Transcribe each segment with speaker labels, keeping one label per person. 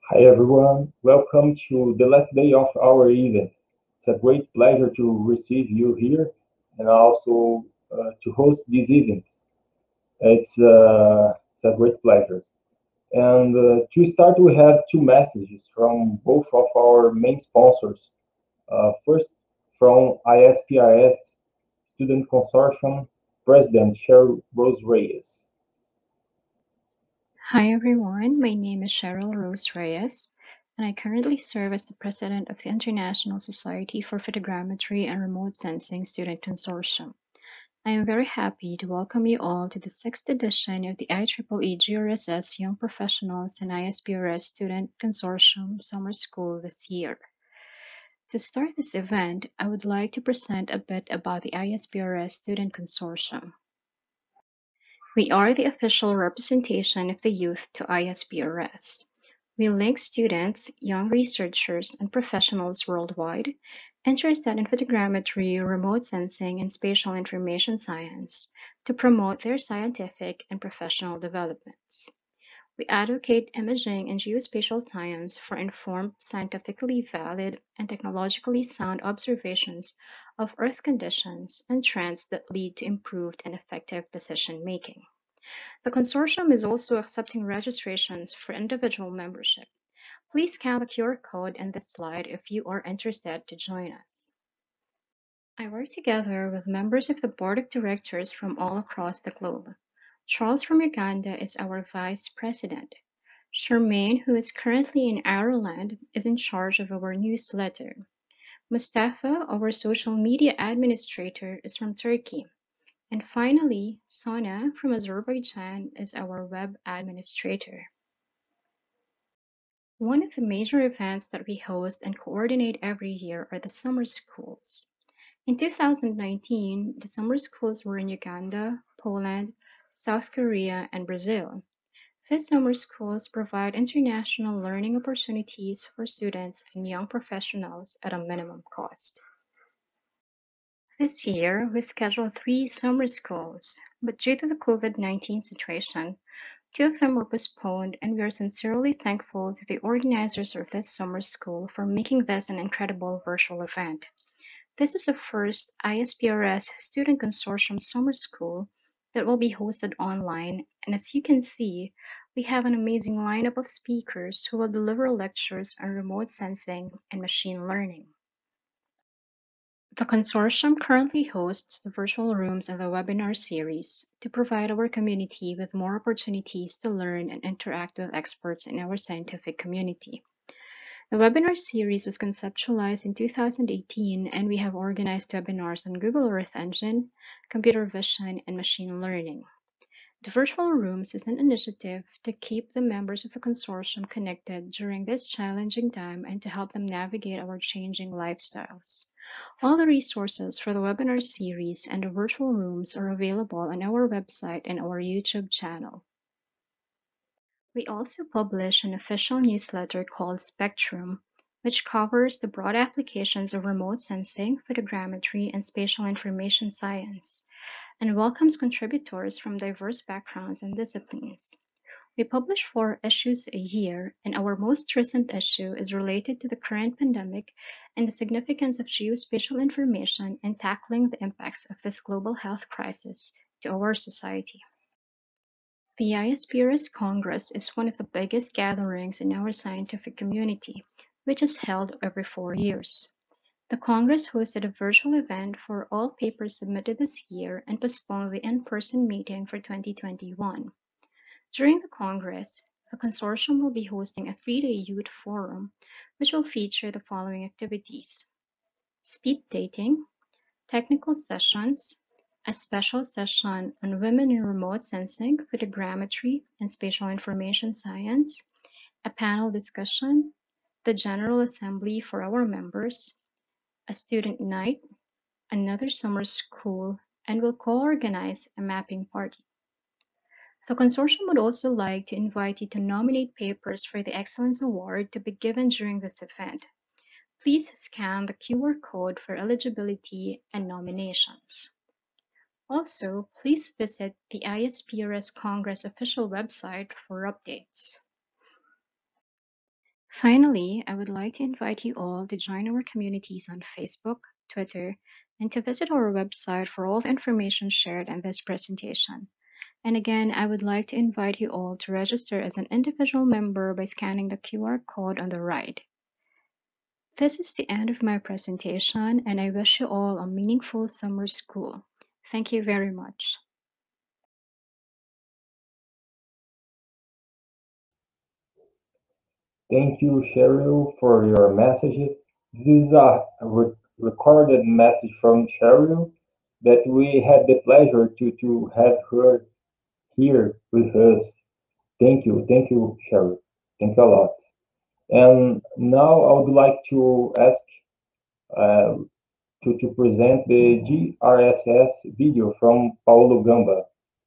Speaker 1: Hi everyone, welcome to the last day of our event. It's a great pleasure to receive you here and also to host this event. It's a great pleasure. And to start, we have two messages from both of our main sponsors. First, from ISPRS Student Consortium President Cheryl Rose Reyes.
Speaker 2: Hi everyone, my name is Cheryl Rose Reyes, and I currently serve as the president of the International Society for Photogrammetry and Remote Sensing Student Consortium. I am very happy to welcome you all to the 6th edition of the IEEE-GRSS Young Professionals and ISPRS Student Consortium Summer School this year. To start this event, I would like to present a bit about the ISPRS Student Consortium. We are the official representation of the youth to ISPRS. We link students, young researchers, and professionals worldwide interested in photogrammetry, remote sensing, and spatial information science to promote their scientific and professional developments. We advocate imaging and geospatial science for informed, scientifically valid, and technologically sound observations of Earth conditions and trends that lead to improved and effective decision making. The consortium is also accepting registrations for individual membership. Please scan the QR code in this slide if you are interested to join us. I work together with members of the board of directors from all across the globe. Charles from Uganda is our vice president. Charmaine, who is currently in Ireland, is in charge of our newsletter. Mustafa, our social media administrator, is from Turkey. And finally, Sona from Azerbaijan is our web administrator. One of the major events that we host and coordinate every year are the summer schools. In 2019, the summer schools were in Uganda, Poland, South Korea, and Brazil. These summer schools provide international learning opportunities for students and young professionals at a minimum cost. This year, we scheduled 3 summer schools, but due to the COVID-19 situation, 2 of them were postponed, and we are sincerely thankful to the organizers of this summer school for making this an incredible virtual event. This is the first ISPRS Student Consortium Summer School that will be hosted online, and as you can see, we have an amazing lineup of speakers who will deliver lectures on remote sensing and machine learning. The consortium currently hosts the virtual rooms and the webinar series to provide our community with more opportunities to learn and interact with experts in our scientific community. The webinar series was conceptualized in 2018, and we have organized webinars on Google Earth Engine, computer vision, and machine learning. The virtual rooms is an initiative to keep the members of the consortium connected during this challenging time and to help them navigate our changing lifestyles. All the resources for the webinar series and the virtual rooms are available on our website and our YouTube channel. We also publish an official newsletter called Spectrum, which covers the broad applications of remote sensing, photogrammetry, and spatial information science, and welcomes contributors from diverse backgrounds and disciplines. We publish 4 issues a year, and our most recent issue is related to the current pandemic and the significance of geospatial information in tackling the impacts of this global health crisis to our society. The ISPRS Congress is one of the biggest gatherings in our scientific community, which is held every 4 years. The Congress hosted a virtual event for all papers submitted this year and postponed the in-person meeting for 2021. During the Congress, the consortium will be hosting a 3-day youth forum, which will feature the following activities: speed dating, technical sessions, a special session on women in remote sensing, photogrammetry, and spatial information science, a panel discussion, the General Assembly for our members, a student night, another summer school, and will co-organize a mapping party. The consortium would also like to invite you to nominate papers for the Excellence Award to be given during this event. Please scan the QR code for eligibility and nominations. Also, please visit the ISPRS Congress official website for updates. Finally, I would like to invite you all to join our communities on Facebook, Twitter, and to visit our website for all the information shared in this presentation. And again, I would like to invite you all to register as an individual member by scanning the QR code on the right. This is the end of my presentation, and I wish you all a meaningful summer school. Thank you very much.
Speaker 1: Thank you, Cheryl, for your message. This is a recorded message from Cheryl that we had the pleasure to have her here with us. Thank you, Cheryl. Thank you a lot. And now I would like to ask uh, to present the GRSS video from Paulo Gamba.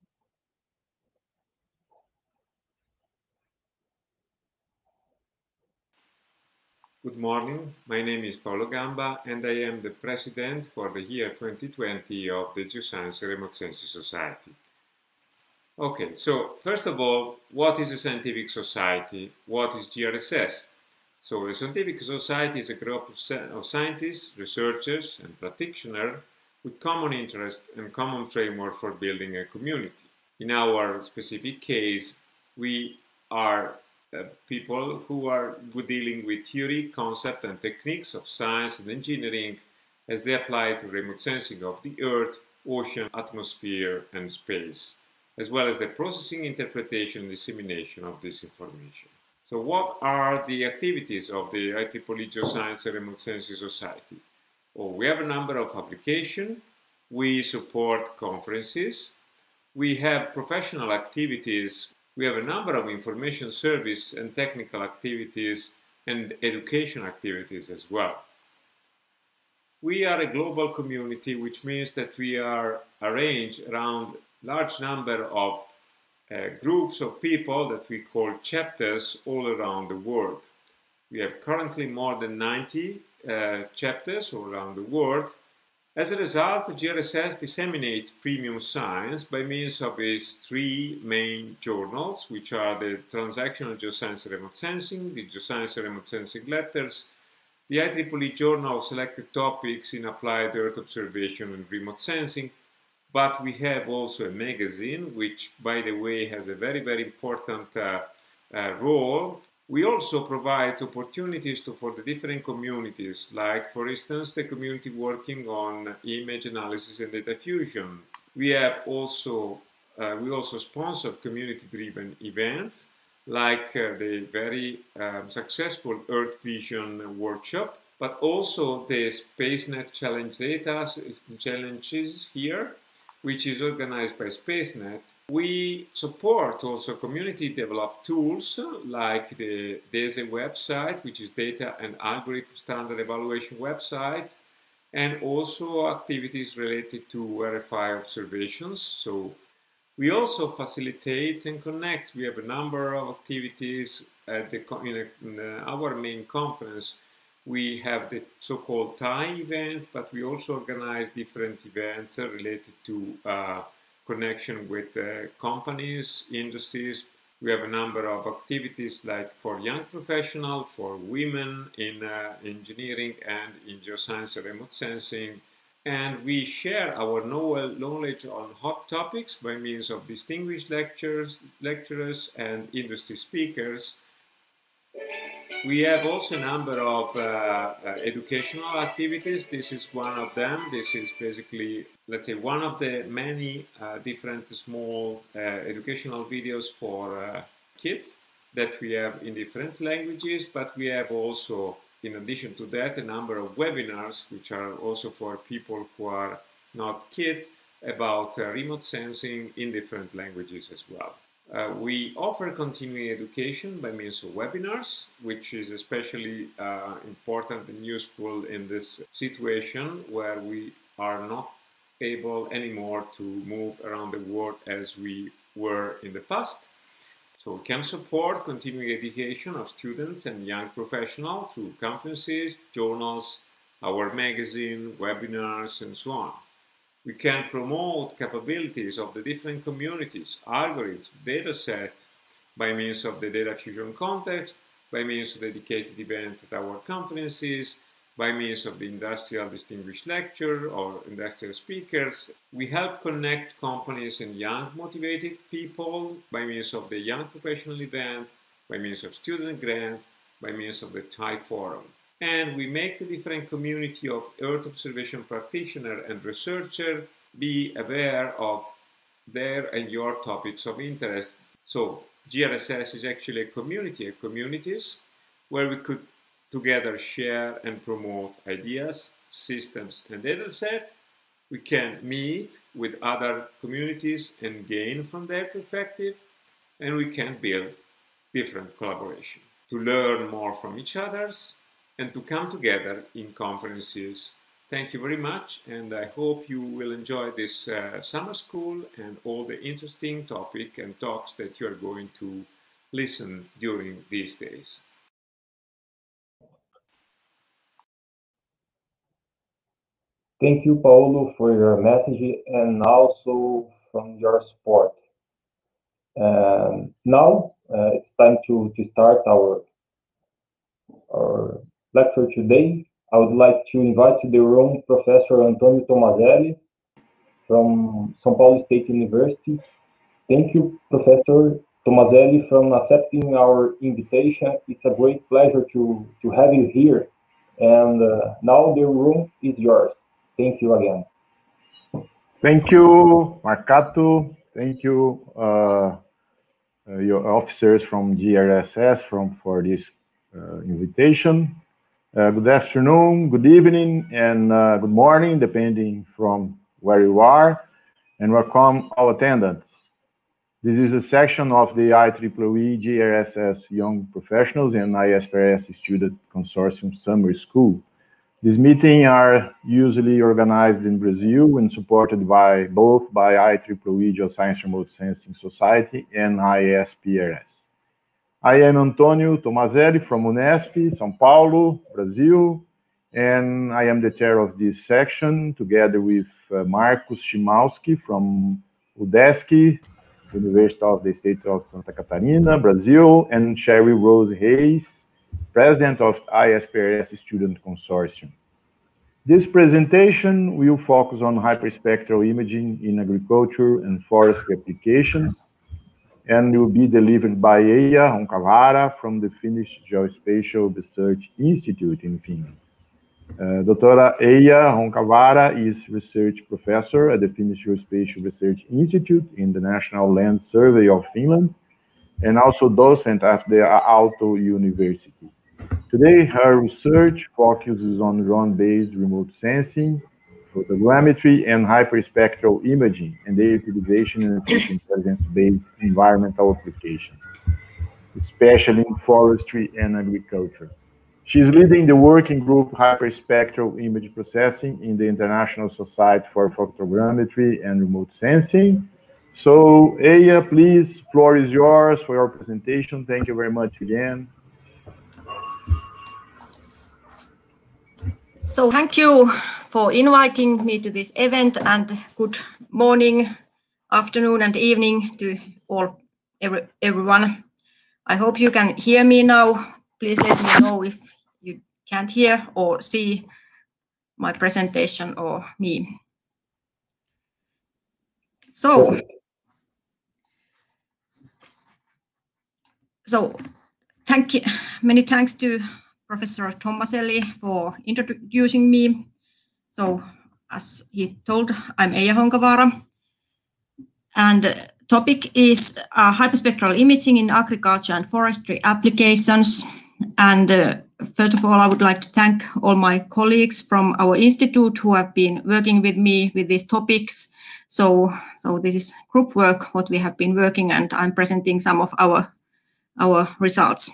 Speaker 3: Good morning, my name is Paolo Gamba and I am the president for the year 2020 of the Geoscience Remote Sensing Society. Okay, so first of all, what is a scientific society? What is GRSS? So a scientific society is a group of scientists, researchers and practitioners with common interest and common framework for building a community. In our specific case, we are people who are dealing with theory, concept and techniques of science and engineering as they apply to remote sensing of the Earth, ocean, atmosphere and space, as well as the processing, interpretation and dissemination of this information. So what are the activities of the IEEE Geoscience and Remote Sensing Society? Well, we have a number of applications. We support conferences. We have professional activities. We have a number of information service and technical activities and education activities as well. We are a global community, which means that we are arranged around a large number of groups of people that we call chapters all around the world. We have currently more than 90 chapters all around the world. As a result, GRSS disseminates premium science by means of its three main journals, which are the Transactional Geoscience Remote Sensing, the Geoscience Remote Sensing Letters, the IEEE Journal of Selected Topics in Applied Earth Observation and Remote Sensing, but we have also a magazine, which, by the way, has a very, very important role. We also provide opportunities for the different communities, like, for instance, the community working on image analysis and data fusion. We also sponsor community-driven events, like the very successful Earth Vision workshop, but also the SpaceNet Challenge Data challenges here, which is organized by SpaceNet. We support also community-developed tools like the DESE website, which is Data and Algorithm Standard Evaluation website, and also activities related to RFI observations. So we also facilitate and connect. We have a number of activities at in our main conference. We have the so-called TIE events, but we also organize different events related to connection with companies, industries. We have a number of activities like for young professionals, for women in engineering and in geoscience and remote sensing. And we share our knowledge on hot topics by means of distinguished lecturers and industry speakers. We have also a number of educational activities. This is one of them. This is basically, let's say, one of the many different small educational videos for kids that we have in different languages, but we have also, in addition to that, a number of webinars, which are also for people who are not kids, about remote sensing in different languages as well. We offer continuing education by means of webinars, which is especially important and useful in this situation where we are not able anymore to move around the world as we were in the past. So we can support continuing education of students and young professionals through conferences, journals, our magazine, webinars, and so on. We can promote capabilities of the different communities, algorithms, data set by means of the data fusion context, by means of dedicated events at our conferences, by means of the industrial distinguished lecture or industrial speakers. We help connect companies and young motivated people by means of the Young Professional event, by means of student grants, by means of the Thai Forum. And we make the different community of Earth observation practitioner and researcher be aware of their and your topics of interest. So GRSS is actually a community of communities where we could together share and promote ideas, systems, and data set. We can meet with other communities and gain from their perspective, and we can build different collaboration to learn more from each other's and to come together in conferences. Thank you very much, and I hope you will enjoy this summer school and all the interesting topic and talks that you are going to listen during these days.
Speaker 1: Thank you, Paulo, for your message and also from your support. Now it's time to start our lecture today. I would like to invite to the room Professor Antonio Tomazelli from São Paulo State University. Thank you, Professor Tomazelli, for accepting our invitation. It's a great pleasure to have you here. And now the room is yours. Thank you again.
Speaker 4: Thank you, Marcato. Thank you, your officers from GRSS for this invitation. Good afternoon, good evening, and good morning, depending from where you are, and welcome all attendants. This is a section of the IEEE-GRSS Young Professionals and ISPRS Student Consortium Summer School. These meetings are usually organized in Brazil and supported by both by IEEE Geoscience Remote Sensing Society and ISPRS. I am Antonio Tomazelli from Unesp, São Paulo, Brazil, and I am the chair of this section together with Marcos Chimalski from UDESC, University of the State of Santa Catarina, Brazil, and Sherry Rose Reis, President of ISPRS Student Consortium. This presentation will focus on hyperspectral imaging in agriculture and forestry applications, and will be delivered by Eija Honkavaara from the Finnish Geospatial Research Institute in Finland. Dr. Eija Honkavaara is research professor at the Finnish Geospatial Research Institute in the National Land Survey of Finland, and also docent at the Aalto University. Today, her research focuses on drone-based remote sensing, photogrammetry, and hyperspectral imaging, and their utilization in artificial intelligence-based environmental applications, especially in forestry and agriculture. She's leading the working group Hyperspectral Image Processing in the International Society for Photogrammetry and Remote Sensing. So, Eija, please, floor is yours for your presentation. Thank you very much again.
Speaker 5: So thank you for inviting me to this event, and good morning, afternoon, and evening to everyone. I hope you can hear me now. Please let me know if you can't hear or see my presentation or me. So thank you, many thanks to Professor Tomazelli for introducing me. So as he told, I'm Eija Honkavaara, and topic is hyperspectral imaging in agriculture and forestry applications. And first of all, I would like to thank all my colleagues from our institute who have been working with me with these topics. So this is group work, what we have been working, and I'm presenting some of our results.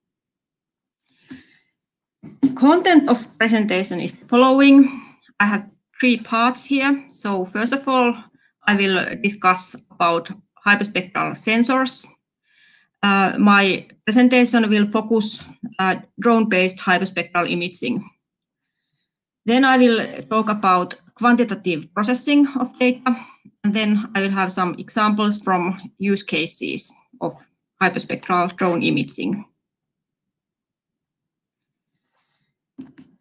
Speaker 5: Content of presentation is the following. I have 3 parts here. So first of all, I will discuss about hyperspectral sensors. My presentation will focus drone-based hyperspectral imaging. Then I will talk about quantitative processing of data, and then I will have some examples from use cases of hyperspectral drone imaging.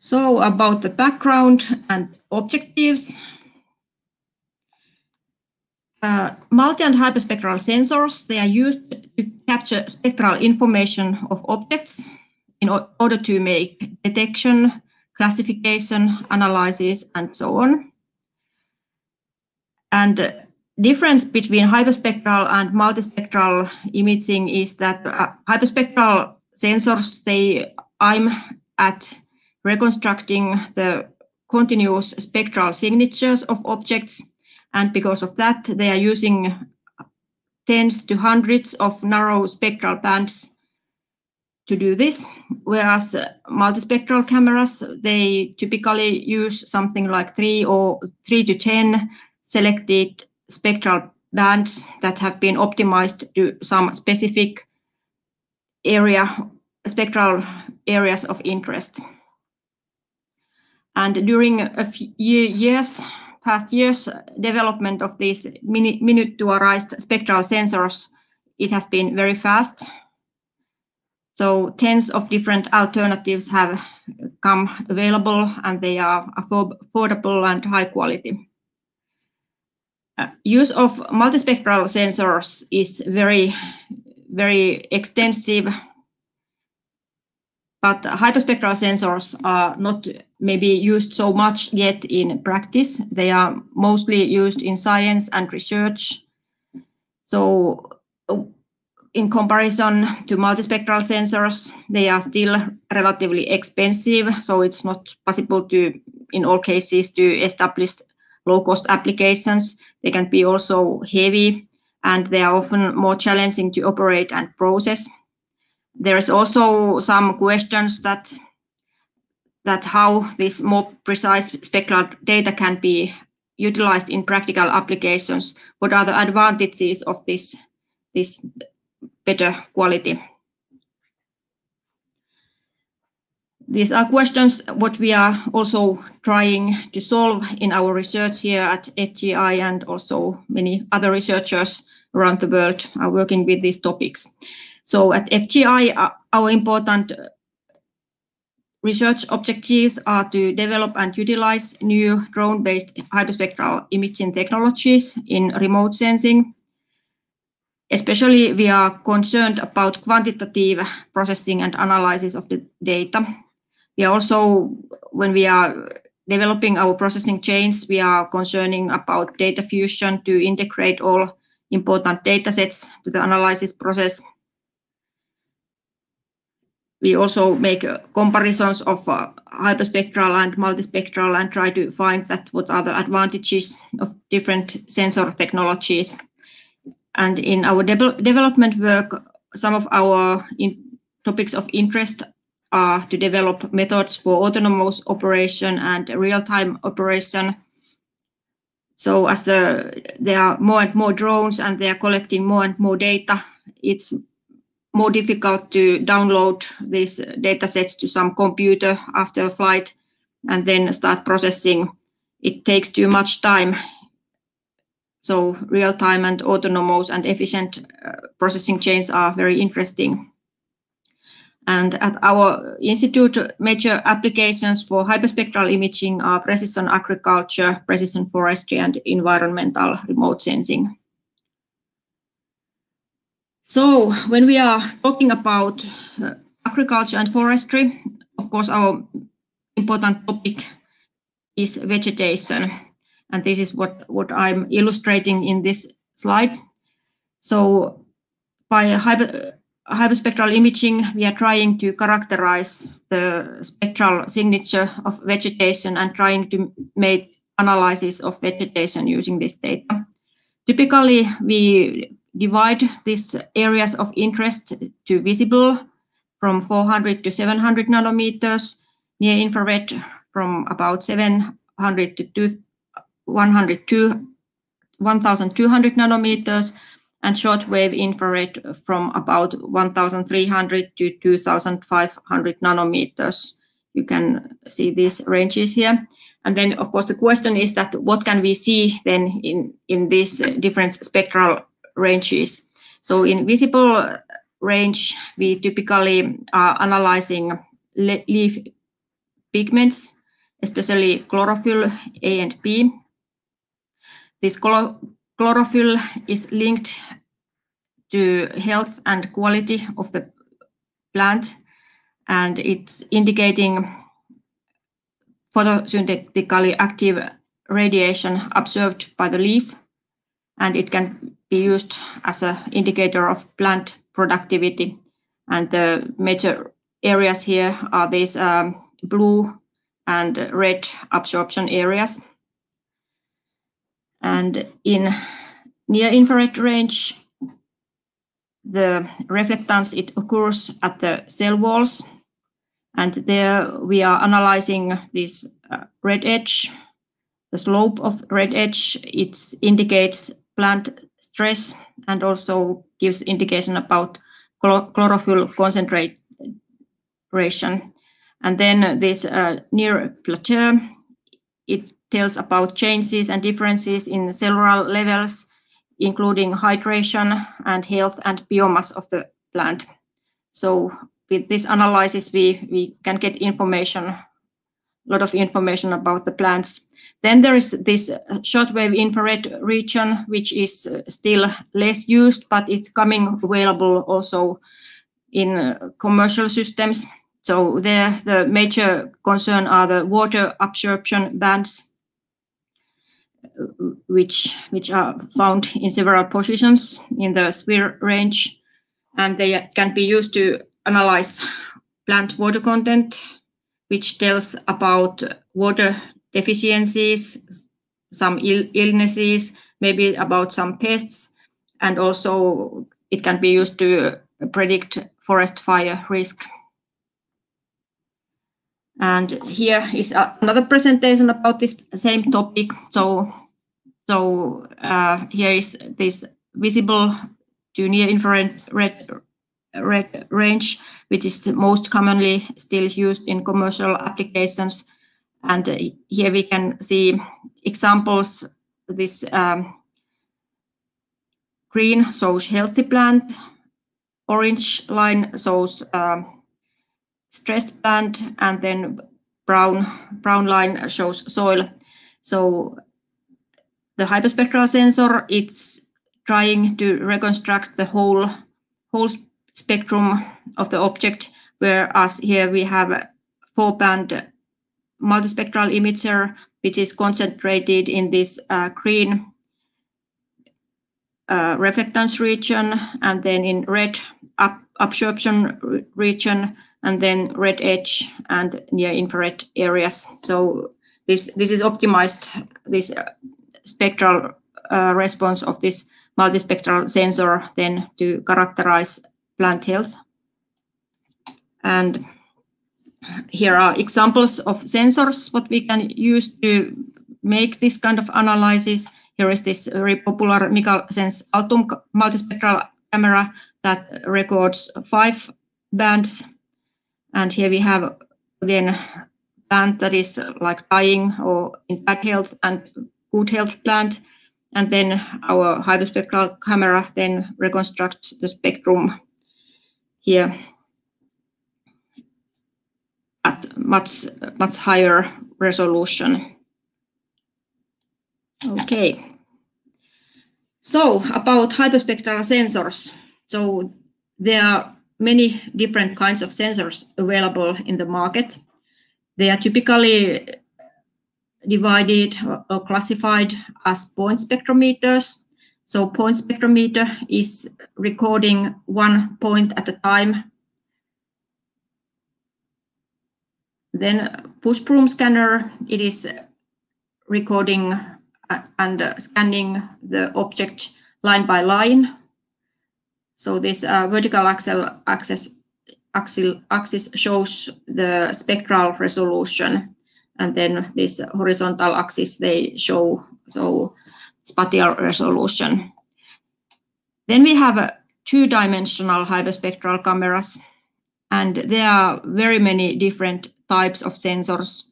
Speaker 5: So about the background and objectives. Multi and hyperspectral sensors, they are used to capture spectral information of objects in order to make detection, classification, analysis, and so on. And the difference between hyperspectral and multispectral imaging is that hyperspectral sensors, they aim at reconstructing the continuous spectral signatures of objects. And because of that, they are using tens to hundreds of narrow spectral bands to do this, whereas multispectral cameras, they typically use something like 3 to 10 selected spectral bands that have been optimized to some specific spectral areas of interest. And during a few past years, development of these minituarized spectral sensors, it has been very fast. So tens of different alternatives have come available, and they are affordable and high quality. Use of multispectral sensors is very, very extensive, but hyperspectral sensors are not maybe used so much yet in practice. They are mostly used in science and research. So in comparison to multispectral sensors, they are still relatively expensive. So it's not possible to, in all cases, to establish low-cost applications. They can be also heavy, and they are often more challenging to operate and process. There is also some questions that how this more precise spectral data can be utilized in practical applications. What are the advantages of this better quality? These are questions what we are also trying to solve in our research here at FGI, and also many other researchers around the world are working with these topics. So at FGI, our important research objectives are to develop and utilize new drone-based hyperspectral imaging technologies in remote sensing. Especially, we are concerned about quantitative processing and analysis of the data. We are also, when we are developing our processing chains, we are concerning about data fusion to integrate all important data sets to the analysis process. We also make comparisons of hyperspectral and multispectral and try to find that what are the advantages of different sensor technologies. And in our development work, some of our topics of interest are to develop methods for autonomous operation and real-time operation. So as there are more and more drones and they are collecting more and more data, it's more difficult to download these data sets to some computer after a flight and then start processing. It takes too much time. So real-time and autonomous and efficient processing chains are very interesting. And at our institute, major applications for hyperspectral imaging are precision agriculture, precision forestry, and environmental remote sensing. So when we are talking about agriculture and forestry, of course, our important topic is vegetation. And this is what I'm illustrating in this slide. So by hyperspectral imaging, we are trying to characterize the spectral signature of vegetation and trying to make analysis of vegetation using this data. Typically, we divide these areas of interest to visible from 400 to 700 nanometers, near infrared from about 700 to 1,200 nanometers, and shortwave infrared from about 1,300 to 2,500 nanometers. You can see these ranges here. And then, of course, the question is that what can we see then in these different spectral ranges? So in visible range, we typically are analyzing leaf pigments, especially chlorophyll A and B. This chlorophyll is linked to health and quality of the plant, and it's indicating photosynthetically active radiation observed by the leaf, and it can be used as an indicator of plant productivity. And the major areas here are these blue and red absorption areas. And in near-infrared range, the reflectance, it occurs at the cell walls, and there we are analyzing this red edge. The slope of red edge, it indicates plant stress and also gives indication about chlorophyll concentration. And then this near plateau, it tells about changes and differences in cellular levels, including hydration and health and biomass of the plant. So with this analysis, we can get information, a lot of information about the plants. Then there is this shortwave infrared region, which is still less used, but it's coming available also in commercial systems. So there, the major concern are the water absorption bands, which are found in several positions in the sphere range, and they can be used to analyze plant water content, which tells about water deficiencies, some illnesses, maybe about some pests, and also it can be used to predict forest fire risk. And here is another presentation about this same topic. So here is this visible to near infrared red range, which is the most commonly still used in commercial applications. And here we can see examples. This green shows healthy plant, orange line shows stressed plant, and then brown line shows soil. So the hyperspectral sensor, it's trying to reconstruct the whole spectrum of the object, whereas here we have a 4-band multispectral imager, which is concentrated in this green reflectance region, and then in red absorption region, and then red edge and near infrared areas. So this is optimized, this spectral response of this multispectral sensor then to characterize plant health. And here are examples of sensors what we can use to make this kind of analysis. Here is this very popular MiCalSense Altum multispectral camera that records 5 bands. And here we have again plant that is like dying or in bad health and good health plant. And then our hyperspectral camera then reconstructs the spectrum here at much higher resolution. Okay. So about hyperspectral sensors. So there are many different kinds of sensors available in the market. They are typically divided or classified as point spectrometers. So point spectrometer is recording one point at a time. Then push broom scanner, it is recording and scanning the object line by line. So this vertical axis shows the spectral resolution, and then this horizontal axis, they show spatial resolution. Then we have 2-dimensional hyperspectral cameras, and there are very many different types of sensors.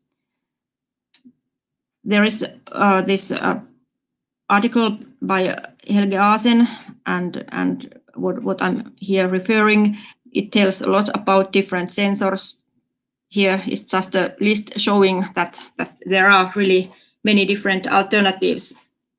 Speaker 5: There is this article by Helge Aasen, and what I'm here referring, it tells a lot about different sensors. here is just a list showing that there are really many different alternatives.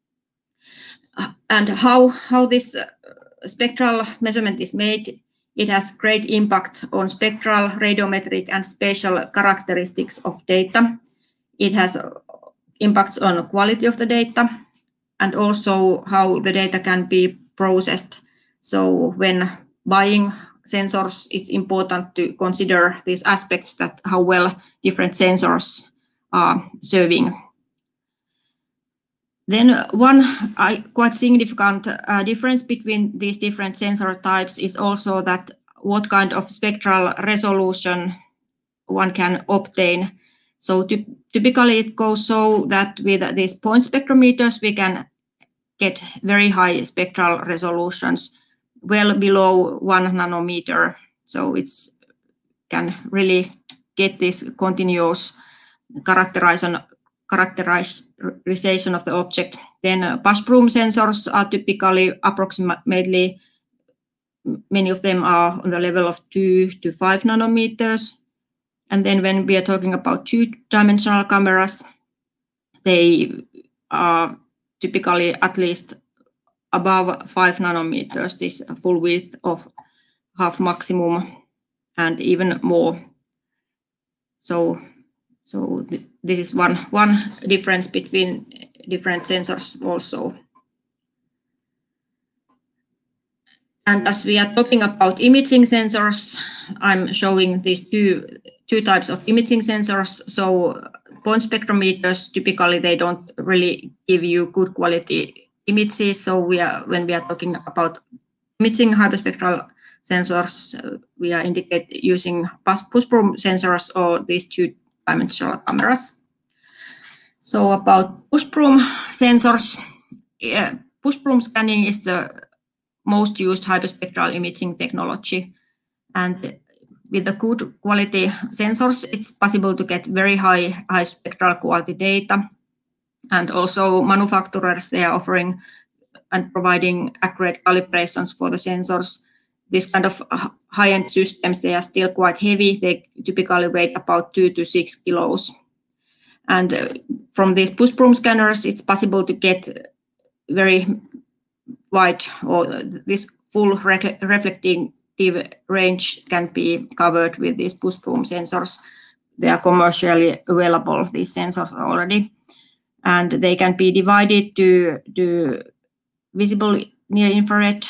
Speaker 5: And how this spectral measurement is made, it has great impact on spectral, radiometric, and spatial characteristics of data. It has impacts on quality of the data and also how the data can be processed. So when buying sensors, it's important to consider these aspects, that how well different sensors are serving. Then one quite significant difference between these different sensor types is also that what kind of spectral resolution one can obtain. So typically it goes so that with these point spectrometers we can get very high spectral resolutions, well below 1 nanometer. So it's can really get this continuous characterization of the object. Then Bushbroom sensors are typically approximately, many of them are on the level of 2 to 5 nanometers. And then when we are talking about two-dimensional cameras, they are typically at least above 5 nanometers, this full width of half maximum and even more. So this is one difference between different sensors also. And as we are talking about imaging sensors, I'm showing these two types of imaging sensors. So point spectrometers, typically they don't really give you good quality images. So when we are talking about imaging hyperspectral sensors, we are using Bushbroom sensors or these two-dimensional cameras. So about Bushbroom sensors, Bushbroom scanning is the most used hyperspectral imaging technology. And with the good quality sensors, it's possible to get very high spectral quality data. And also manufacturers, they are offering and providing accurate calibrations for the sensors. This kind of high-end systems, they are still quite heavy. They typically weigh about 2 to 6 kilos. And from these Bushbroom scanners, it's possible to get very wide, or this full reflective range can be covered with these Bushbroom sensors. They are commercially available, these sensors already. And they can be divided to visible near-infrared,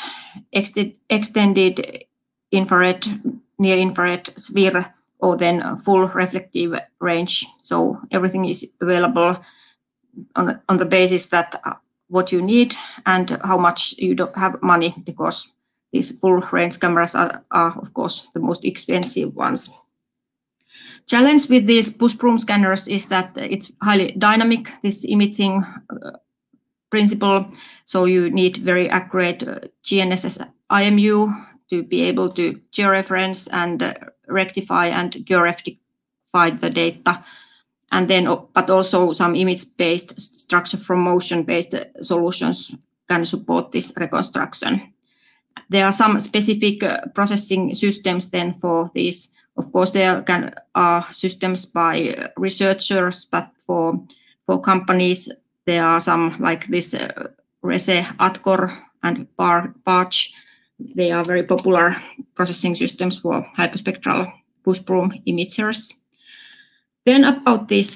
Speaker 5: extended infrared, near-infrared, sphere, or then full reflective range. So everything is available on the basis that what you need and how much you don't have money, because these full range cameras are of course the most expensive ones. Challenge with these Bushbroom scanners is that it's highly dynamic, this imaging principle. So you need very accurate GNSS IMU to be able to georeference and rectify and georectify the data. And then, but also some image-based structure from motion-based solutions can support this reconstruction. There are some specific processing systems then for these. Of course, there are systems by researchers, but for companies, there are some like this Rese, Atcor, and Barge. They are very popular processing systems for hyperspectral Bushbroom imagers. Then about this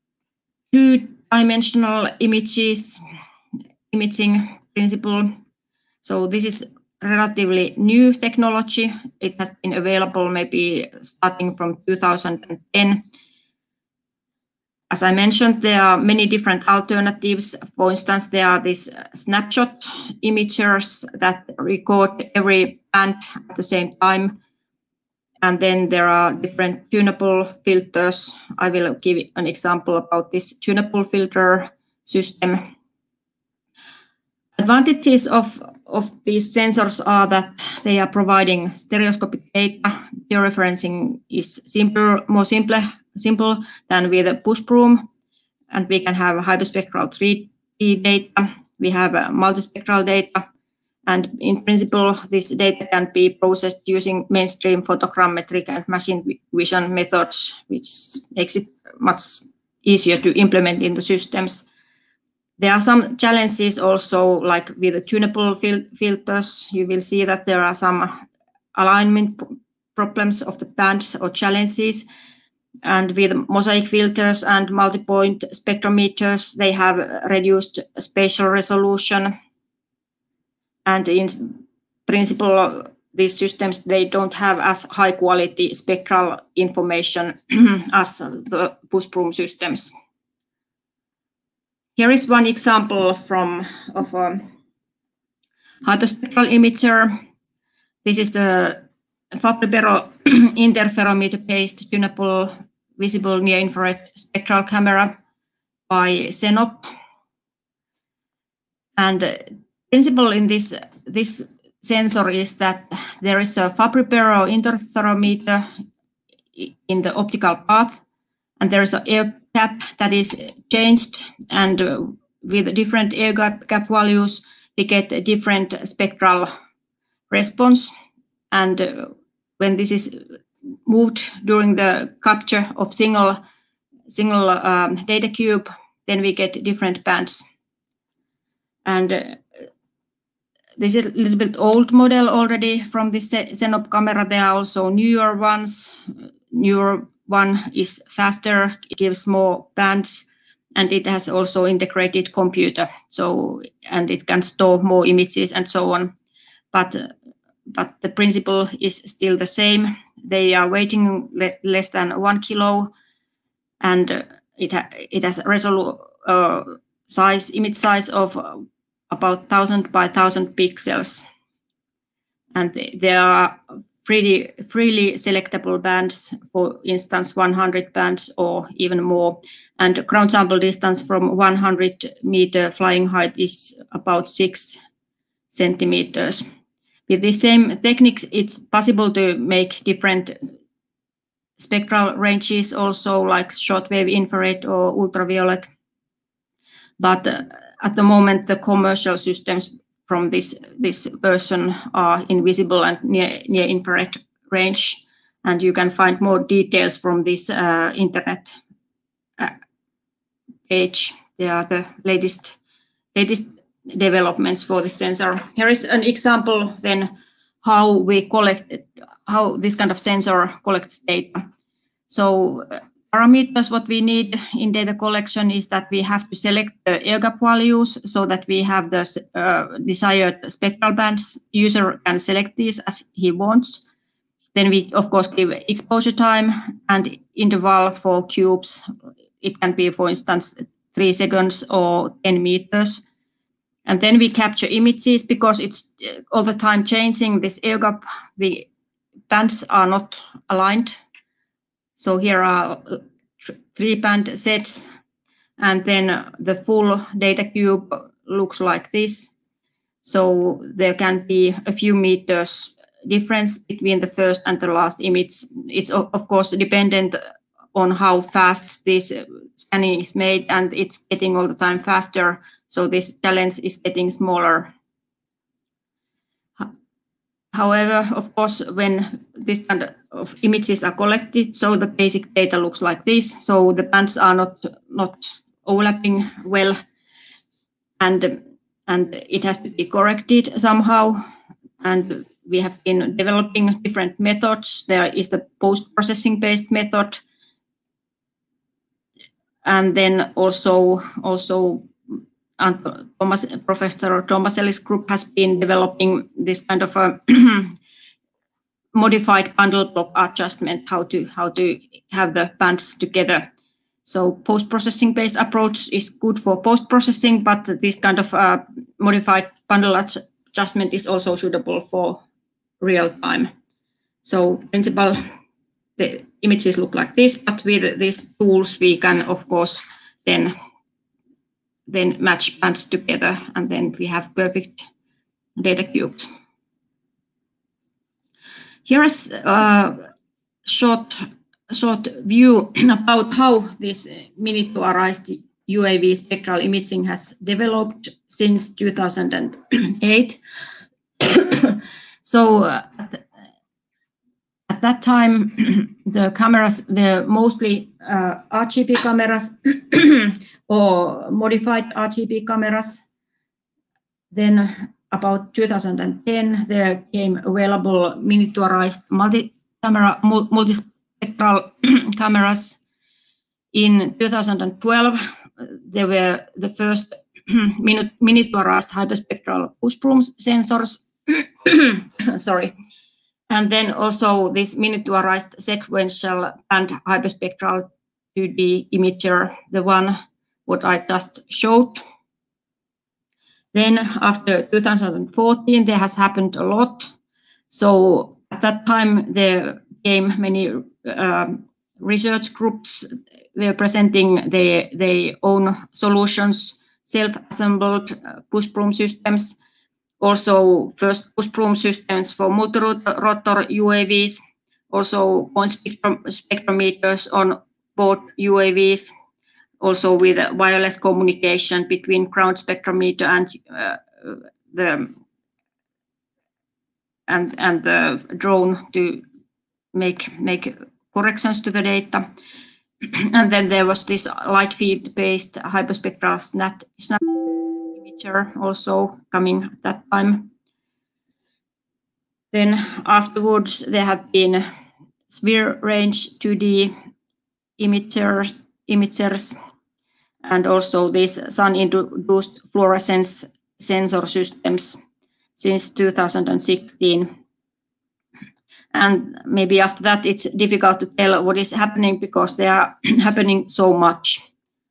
Speaker 5: two-dimensional imaging principle. So this is relatively new technology. It has been available maybe starting from 2010. As I mentioned, there are many different alternatives. For instance, there are these snapshot imagers that record every band at the same time. And then there are different tunable filters. I will give an example about this tunable filter system. Advantages of these sensors are that they are providing stereoscopic data. Georeferencing is more simple than with a Bushbroom, and we can have hyperspectral 3D data. We have multispectral data, And in principle, this data can be processed using mainstream photogrammetric and machine vision methods, which makes it much easier to implement in the systems. There are some challenges also, like with the tunable filters. You will see that there are some alignment problems of the bands or challenges. And with mosaic filters and multi-point spectrometers, they have reduced spatial resolution. And in principle, these systems, they don't have as high quality spectral information as the push-broom systems. Here is one example of a hyperspectral imager. This is the Fabry-Perot interferometer-based tunable visible near-infrared spectral camera by Xenop. And principle in this sensor is that there is a Fabry-Perot interferometer in the optical path, and there is an air gap that is changed, and with different air gap values, we get a different spectral response. And when this is moved during the capture of single data cube, then we get different bands. And this is a little bit old model already from this Xenop camera. There are also newer ones. Newer one is faster, it gives more bands, and it has also integrated computer. So, and it can store more images and so on. But the principle is still the same. They are weighing less than 1 kilo, and it has a image size of about 1,000 by 1,000 pixels. And there are freely selectable bands, for instance, 100 bands or even more. And ground sample distance from 100-meter flying height is about 6 centimeters. With the same techniques, it's possible to make different spectral ranges also, like shortwave infrared or ultraviolet. But at the moment, the commercial systems from this version are invisible and near infrared range. And you can find more details from this internet page. They are the latest developments for the sensor. Here is an example then how this kind of sensor collects data. So parameters what we need in data collection is that we have to select the air gap values so that we have the desired spectral bands. User can select these as he wants. Then we of course give exposure time and interval for cubes. It can be, for instance, 3 seconds or 10 meters. And then we capture images because it's all the time changing this air gap. The bands are not aligned. So here are 3 band sets, and then the full data cube looks like this. So there can be a few meters difference between the first and the last image. It's of course dependent on how fast this scanning is made, and it's getting all the time faster. So this challenge is getting smaller. However, of course, when this kind of images are collected, so the basic data looks like this. So the bands are not overlapping well, and it has to be corrected somehow. And we have been developing different methods. There is the post-processing based method. And then also Professor Tomaselli's group has been developing this kind of a modified bundle block adjustment, how to have the bands together. So post-processing based approach is good for post-processing, but this kind of modified bundle adjustment is also suitable for real time. So in principle, the images look like this, but with these tools we can of course then match bands together, and then we have perfect data cubes. Here is a short view about how this Minituarized UAV spectral imaging has developed since 2008. So at that time, the cameras were mostly RGB cameras or modified RGB cameras. Then about 2010, there came available miniaturized multispectral cameras. In 2012, there were the first miniaturized hyperspectral push broom sensors. Sorry. And then also this miniaturized sequential and hyperspectral 2D imager, the one what I just showed. Then after 2014, there has happened a lot. So at that time, there came many research groups were presenting their own solutions, self-assembled push broom systems, also first push broom systems for multi-rotor UAVs, also point spectrometers on board UAVs, also with wireless communication between ground spectrometer and the drone to make corrections to the data. And then there was this light field based hyperspectral snap imager also coming at that time. Then afterwards there have been sphere range 2D imagers and also these sun-induced fluorescence sensor systems since 2016. And maybe after that, it's difficult to tell what is happening because they are happening so much.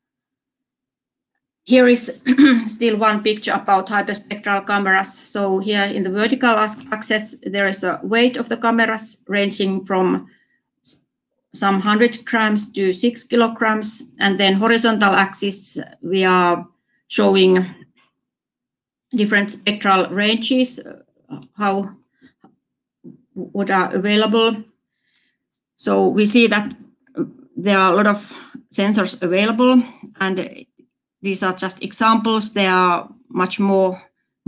Speaker 5: Here is still one picture about hyperspectral cameras. So here in the vertical axis, there is a weight of the cameras ranging from some 100 grams to 6 kilograms. And then horizontal axis, we are showing different spectral ranges, what are available. So we see that there are a lot of sensors available, and these are just examples. There are much more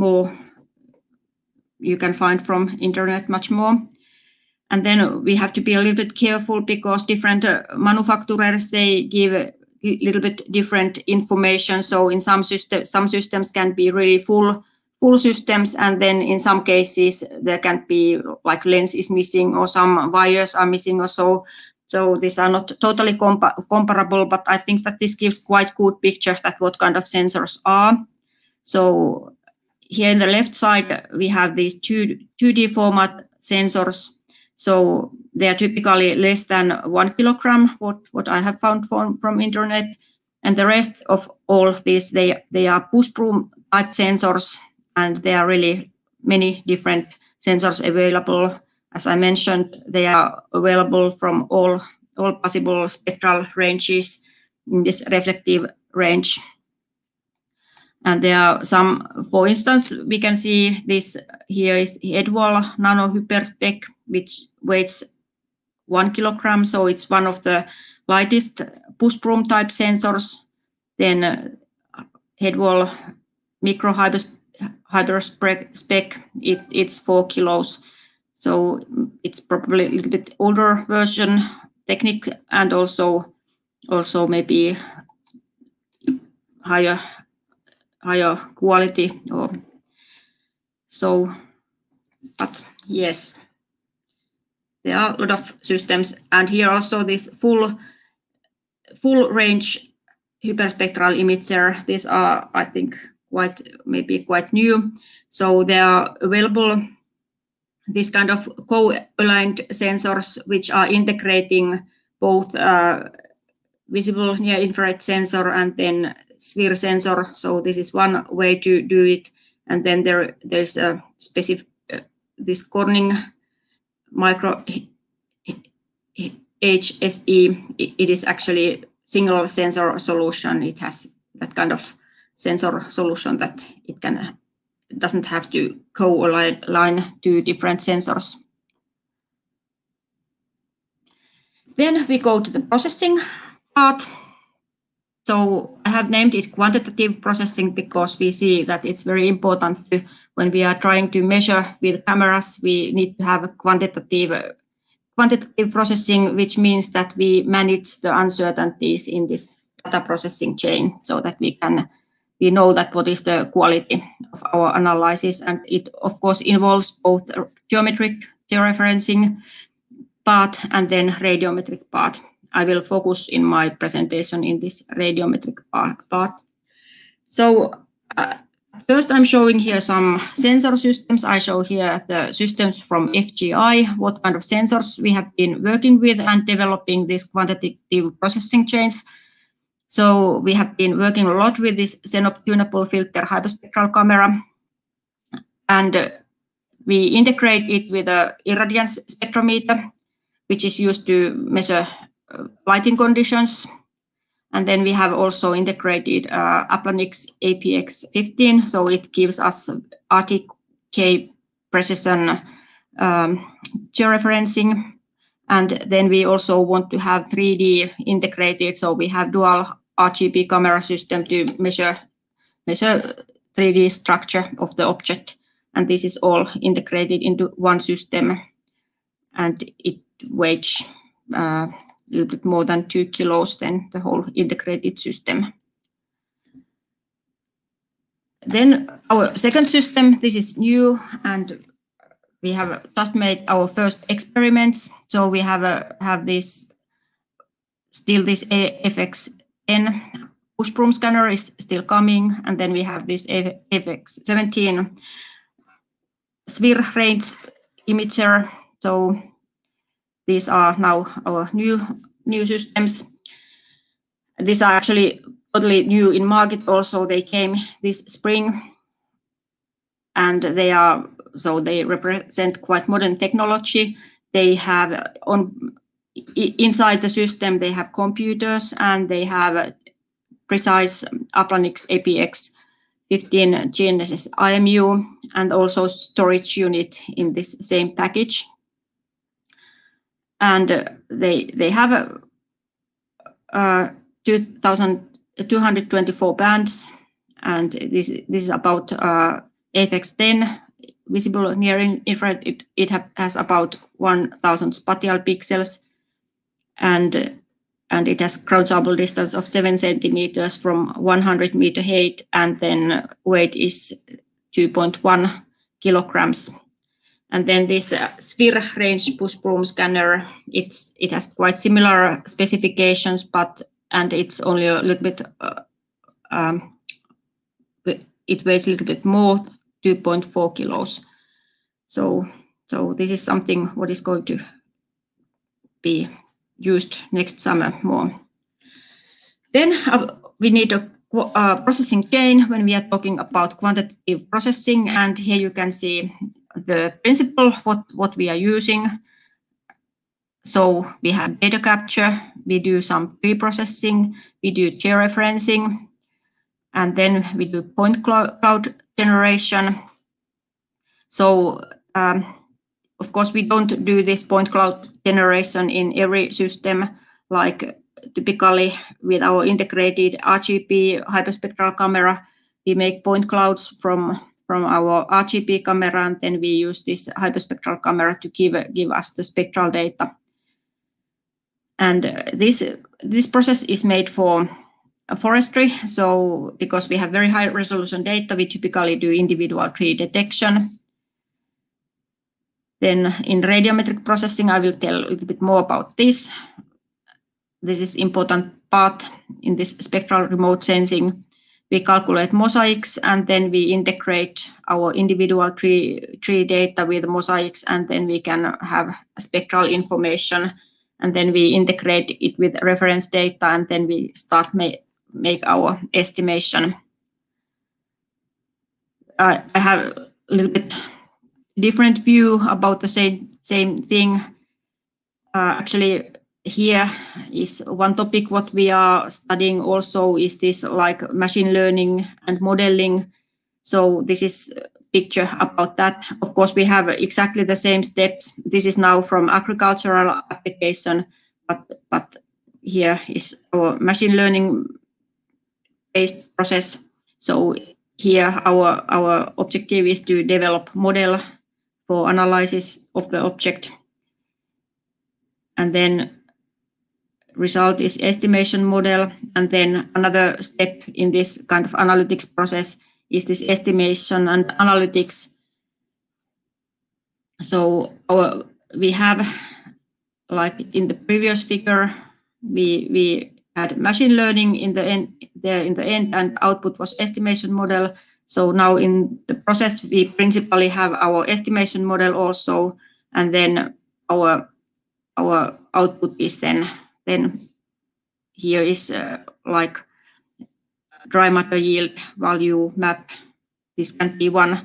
Speaker 5: you can find from internet, much more. And then we have to be a little bit careful because different manufacturers, they give a little bit different information. So in some systems can be really full systems, and then in some cases there can be like lens is missing or some wires are missing or so. So these are not totally comparable, but I think that this gives quite good picture that what kind of sensors are. So here in the left side we have these 2D format sensors. So they are typically less than 1 kilogram, what I have found from internet, and the rest of all of these they are push broom type sensors. And there are really many different sensors available. As I mentioned, they are available from all possible spectral ranges in this reflective range. And there are some, for instance, we can see this here is Headwall Nano Hyperspec, which weighs 1 kilogram. So it's one of the lightest push broom type sensors. Then Headwall Micro Hyperspec, it's 4 kilos. So it's probably a little bit older version technique, and also maybe higher quality or so. But yes, there are a lot of systems, and here also this full range hyperspectral imager. These are, I think, maybe quite new. So they are available, this kind of co-aligned sensors, which are integrating both visible near infrared sensor and then sphere sensor. So this is one way to do it. And then there's a specific this Corning micro HSE. It is actually single sensor solution. It has that kind of sensor solution that it doesn't have to co-align two different sensors. Then we go to the processing part. So I have named it quantitative processing because we see that it's very important when we are trying to measure with cameras, we need to have a quantitative processing, which means that we manage the uncertainties in this data processing chain so that we know that what is the quality of our analysis. And it, of course, involves both geometric georeferencing part and then radiometric part. I will focus in my presentation in this radiometric part. So first I'm showing here some sensor systems. I show here the systems from FGI, what kind of sensors we have been working with and developing these quantitative processing chains. So we have been working a lot with this Xenop tunable filter hyperspectral camera, and we integrate it with a irradiance spectrometer, which is used to measure lighting conditions. And then we have also integrated Aplanix APX15, so it gives us RTK precision georeferencing. And then we also want to have 3D integrated, so we have dual RGB camera system to measure 3D structure of the object. And this is all integrated into one system, and it weighs a little bit more than 2 kilos, then the whole integrated system. Then our second system, this is new, and we have just made our first experiments. So we have this FXN push broom scanner is still coming, and then we have this FX17 sphere range imager. So these are now our new systems. These are actually totally new in market also. They came this spring, and they represent quite modern technology. They have inside the system, they have computers, and they have precise Aplanix APX15 GNSS IMU, and also storage unit in this same package. And they have 2,224 bands, and this is about FX10 visible near infrared. It has about 1,000 spatial pixels, and it has ground sample distance of 7 centimeters from 100 meter height, and then weight is 2.1 kilograms. And then this sphere range push broom scanner, it has quite similar specifications, and it's only a little bit, it weighs a little bit more, 2.4 kilos. So this is something what is going to be used next summer more. Then we need a processing chain when we are talking about quantitative processing, and here you can see the principle what we are using. So we have data capture, we do some pre-processing, we do georeferencing, and then we do point cloud generation. So of course we don't do this point cloud generation in every system, like typically with our integrated RGB hyperspectral camera, we make point clouds from our RGB camera, and then we use this hyperspectral camera to give us the spectral data. And this process is made for forestry. So because we have very high resolution data, we typically do individual tree detection. Then in radiometric processing, I will tell a little bit more about this. This is important part in this spectral remote sensing. We calculate mosaics, and then we integrate our individual tree data with mosaics, and then we can have spectral information, and then we integrate it with reference data, and then we start make our estimation. I have a little bit different view about the same thing. Actually, here is one topic what we are studying also is this like machine learning and modeling. So this is a picture about that. Of course, we have exactly the same steps. This is now from agricultural application, but here is our machine learning based process. So here our objective is to develop model for analysis of the object. And then result is estimation model. And then another step in this kind of analytics process is this estimation and analytics. So we have, like in the previous figure, we had machine learning in the end, and output was estimation model. So now in the process, we principally have our estimation model also, and then our output is then here is like dry matter yield value map. This can be one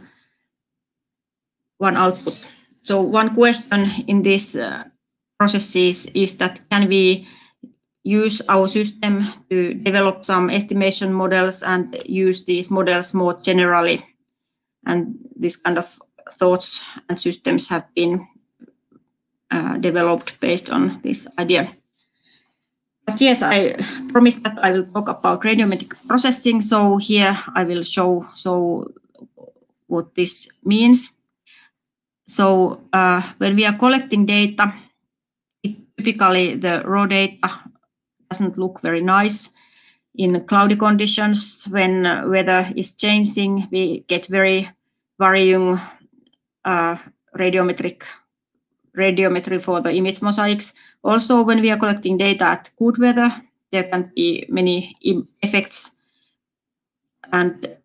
Speaker 5: output. So one question in this processes is that can we use our system to develop some estimation models and use these models more generally? And this kind of thoughts and systems have been developed based on this idea. But yes, I promised that I will talk about radiometric processing. So here I will show what this means. So when we are collecting data, typically the raw data doesn't look very nice. In cloudy conditions, when weather is changing, we get very varying radiometry for the image mosaics. Also, when we are collecting data at good weather, there can be many effects, and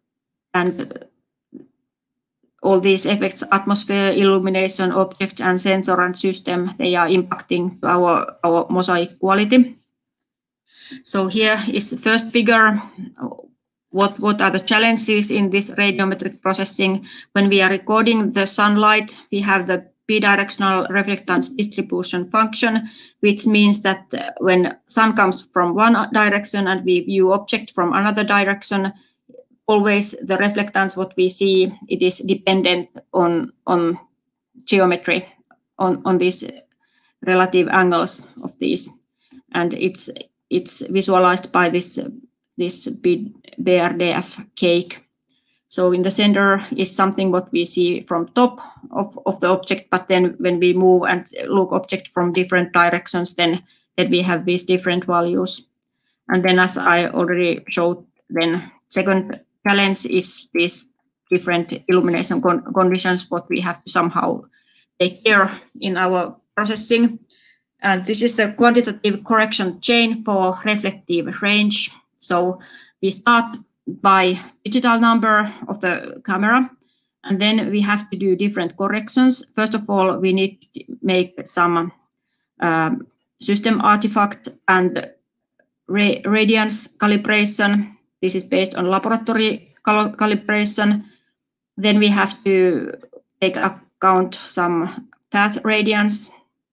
Speaker 5: all these effects, atmosphere, illumination, object, and sensor and system, they are impacting our mosaic quality. So here is the first figure. What are the challenges in this radiometric processing? When we are recording the sunlight, we have the bidirectional reflectance distribution function, which means that when sun comes from one direction and we view object from another direction, always the reflectance what we see, it is dependent on geometry, on these relative angles of these, and it's visualized by this BRDF cake. So in the center is something what we see from top of the object, but then when we move and look object from different directions, then we have these different values. And then, as I already showed, then second challenge is these different illumination conditions what we have to somehow take care in our processing. And this is the quantitative correction chain for reflective range. So we start by digital number of the camera, and then we have to do different corrections. First of all, we need to make some system artifact and radiance calibration. This is based on laboratory calibration. Then we have to take account some path radiance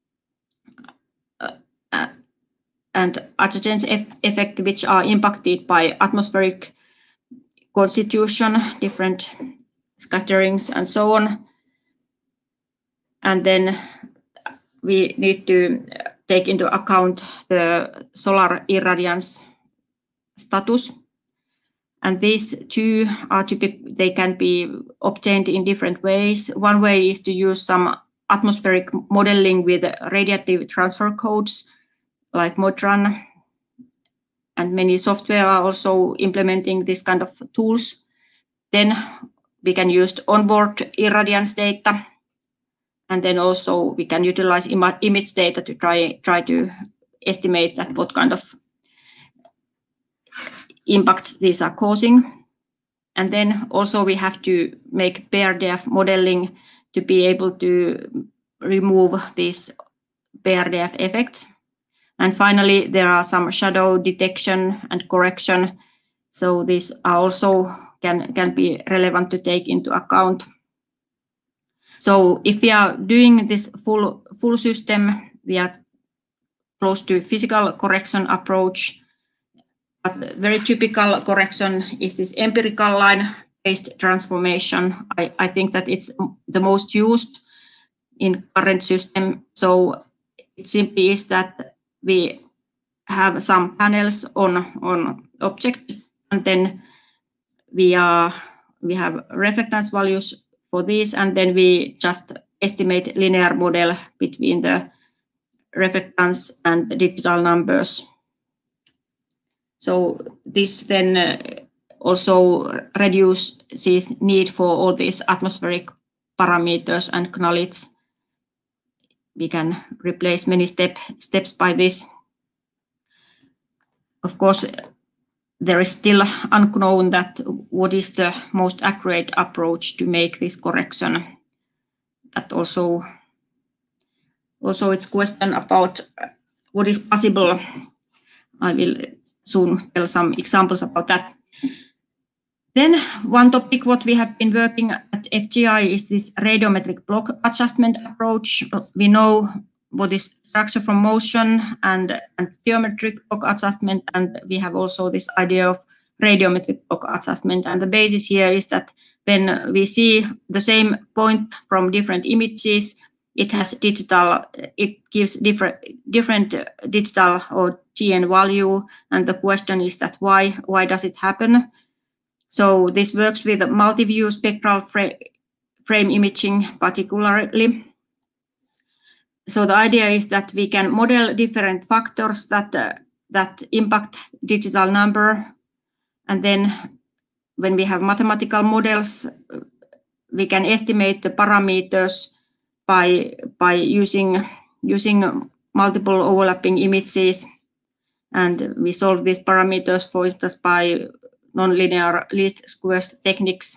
Speaker 5: and adjacent effect, which are impacted by atmospheric constitution, different scatterings, and so on. And then we need to take into account the solar irradiance status. And these two are typical, they can be obtained in different ways. One way is to use some atmospheric modeling with radiative transfer codes like Modran, and many software are also implementing this kind of tools. Then we can use onboard irradiance data, and then also we can utilize image data to try to estimate that what kind of impacts these are causing. And then also we have to make BRDF modeling to be able to remove these BRDF effects. And finally, there are some shadow detection and correction. So these are also can be relevant to take into account. So if we are doing this full system, we are close to physical correction approach. But very typical correction is this empirical line-based transformation. I think that it's the most used in current system. So it simply is that we have some panels on object, and then we have reflectance values for these, and then we just estimate linear model between the reflectance and digital numbers. So this then also reduces need for all these atmospheric parameters and knowledge. We can replace many steps by this. Of course, there is still unknown that what is the most accurate approach to make this correction. That also it's question about what is possible. I will soon tell some examples about that. Then one topic what we have been working at FGI is this radiometric block adjustment approach. We know what is structure from motion and geometric block adjustment, and we have also this idea of radiometric block adjustment. And the basis here is that when we see the same point from different images, it gives different digital or GN value, and the question is that why does it happen? So this works with multi-view spectral frame imaging particularly. So the idea is that we can model different factors that impact digital number, and then when we have mathematical models, we can estimate the parameters by using multiple overlapping images, and we solve these parameters, for instance, by nonlinear least squares techniques.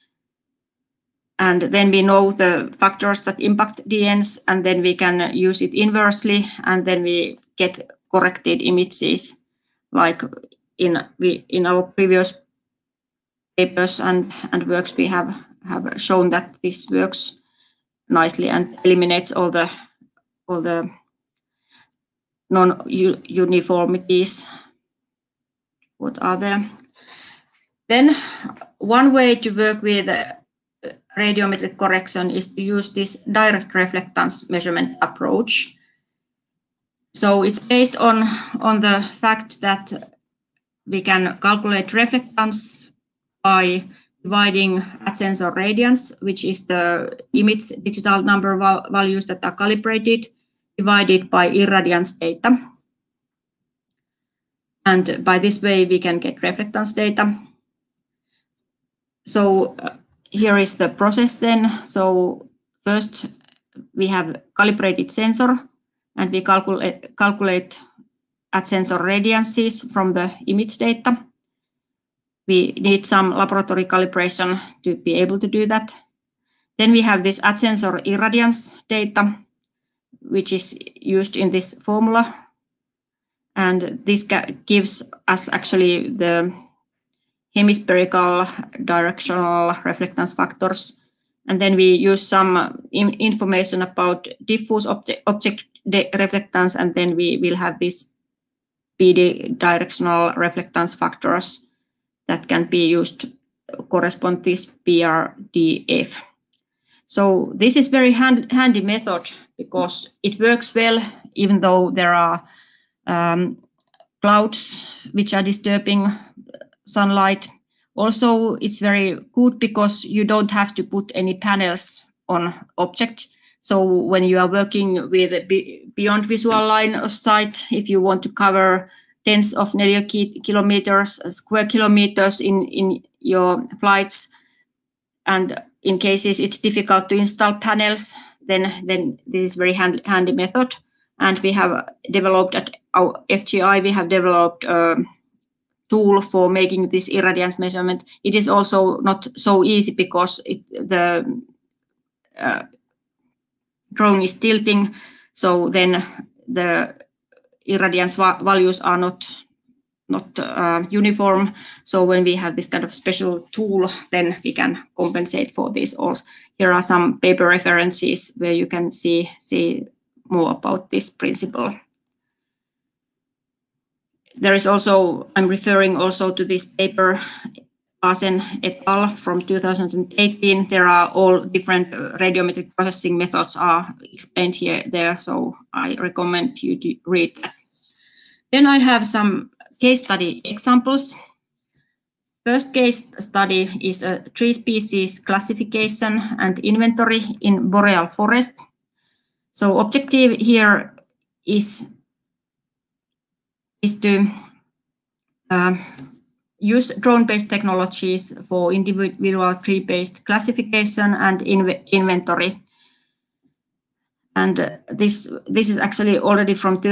Speaker 5: And then we know the factors that impact DNs, and then we can use it inversely, and then we get corrected images. Like in our previous papers and works, we have shown that this works nicely and eliminates all the non-uniformities. What are there? Then one way to work with radiometric correction is to use this direct reflectance measurement approach. So it's based on the fact that we can calculate reflectance by dividing at sensor radiance, which is the image digital number values that are calibrated, divided by irradiance data. And by this way, we can get reflectance data. So here is the process then. So first we have calibrated sensor, and we calculate at sensor radiances from the image data. We need some laboratory calibration to be able to do that. Then we have this at sensor irradiance data, which is used in this formula. And this gives us actually the hemispherical directional reflectance factors. And then we use some information about diffuse object reflectance, and then we will have these PD directional reflectance factors that can be used to correspond this PRDF. So this is very handy method because it works well even though there are clouds which are disturbing sunlight. Also, it's very good because you don't have to put any panels on object. So when you are working with beyond visual line of sight, if you want to cover tens of square kilometers in your flights, and in cases it's difficult to install panels, then this is very handy method. And we have developed at our FGI, we have developed a tool for making this irradiance measurement. It is also not so easy because the drone is tilting, so then the irradiance values are not uniform. So when we have this kind of special tool, then we can compensate for this. Also, here are some paper references where you can see more about this principle. There is also, I'm referring also to this paper, Asen et al. From 2018. There are all different radiometric processing methods are explained there, so I recommend you to read that. Then I have some case study examples. First case study is a tree species classification and inventory in boreal forest. So objective here is to use drone-based technologies for individual tree-based classification and inventory. And this is actually already from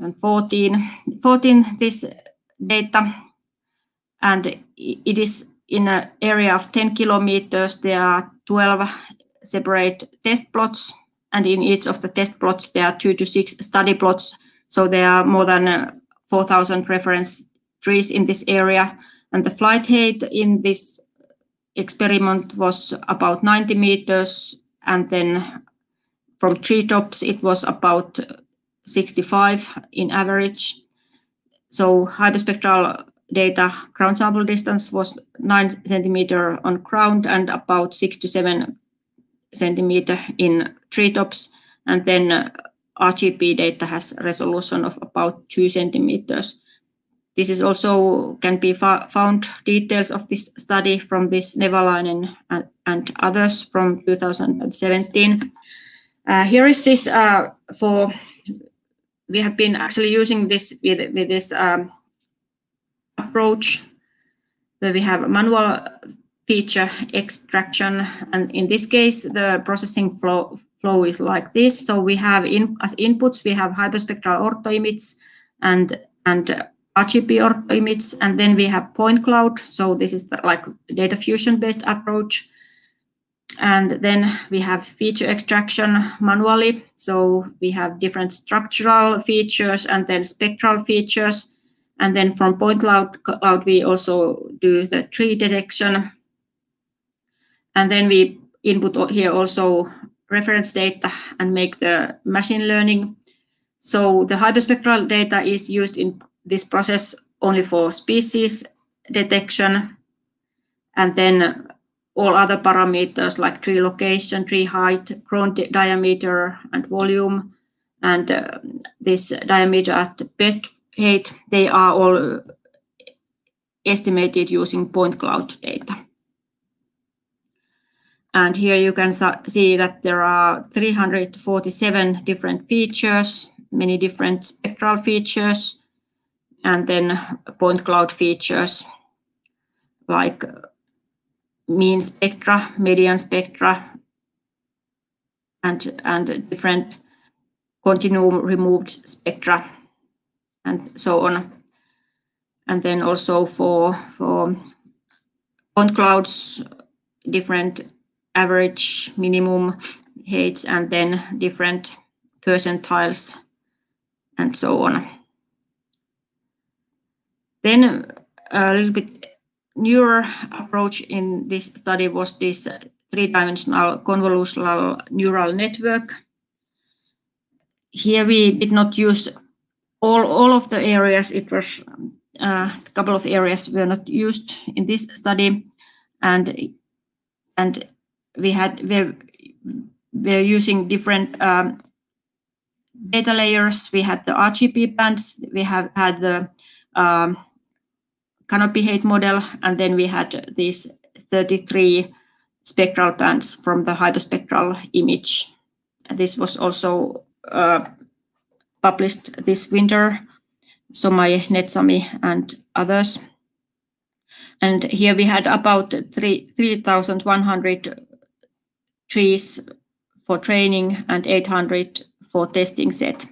Speaker 5: 2014, this data, and it is in an area of 10 kilometers. There are 12 separate test plots, and in each of the test plots there are 2 to 6 study plots. So there are more than 4,000 reference trees in this area, and the flight height in this experiment was about 90 meters, and then from treetops it was about 65 in average. So hyperspectral data ground sample distance was 9 centimeter on ground and about 6 to 7 centimeter in treetops, and then RGB data has a resolution of about 2 centimeters. This is also can be found details of this study from this Nevalainen and others from 2017. Here is this we have been actually using this with this approach where we have manual feature extraction, and in this case the processing flow is like this. So we have as inputs we have hyperspectral ortho image and RGB ortho image, and then we have point cloud. So this is the like data fusion based approach, and then we have feature extraction manually. So we have different structural features and then spectral features, and then from point cloud we also do the tree detection, and then we input here also reference data and make the machine learning. So the hyperspectral data is used in this process only for species detection, and then all other parameters like tree location, tree height, crown diameter and volume, and this diameter at pest height, they are all estimated using point cloud data. And here you can see that there are 347 different features, many different spectral features, and then point cloud features like mean spectra, median spectra, and different continuum removed spectra, and so on. And then also for point clouds, different average, minimum heights, and then different percentiles, and so on. Then a little bit newer approach in this study was this three-dimensional convolutional neural network. Here we did not use all of the areas. It was a couple of areas were not used in this study, and we're using different data layers. We had the RGB bands, we have had the canopy height model, and then we had these 33 spectral bands from the hyperspectral image. And this was also published this winter, Somai, Netsami, and others. And here we had about 3,100 trees for training and 800 for testing set.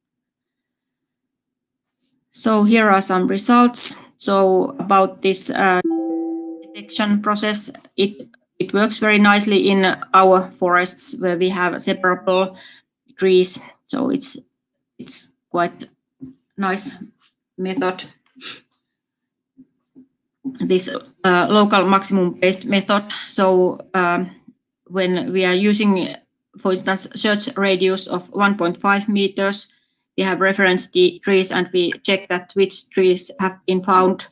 Speaker 5: So here are some results. So about this detection process, it works very nicely in our forests where we have separable trees. So it's quite nice method. This local maximum based method. So when we are using, for instance, search radius of 1.5 meters, we have reference trees and we check that which trees have been found.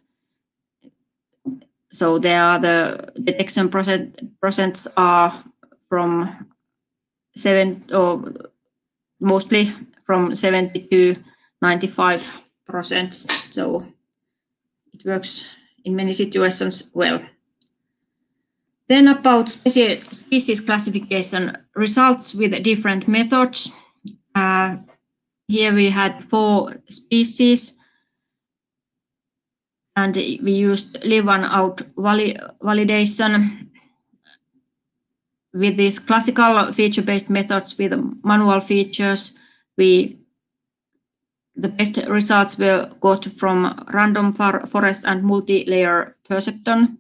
Speaker 5: So there are the detection percents are from 7 or mostly from 70 to 95%. So it works in many situations well. Then about species classification results with different methods. Here we had 4 species, and we used live-on-out validation with these classical feature-based methods with manual features. The best results were got from random forest and multi-layer perceptron.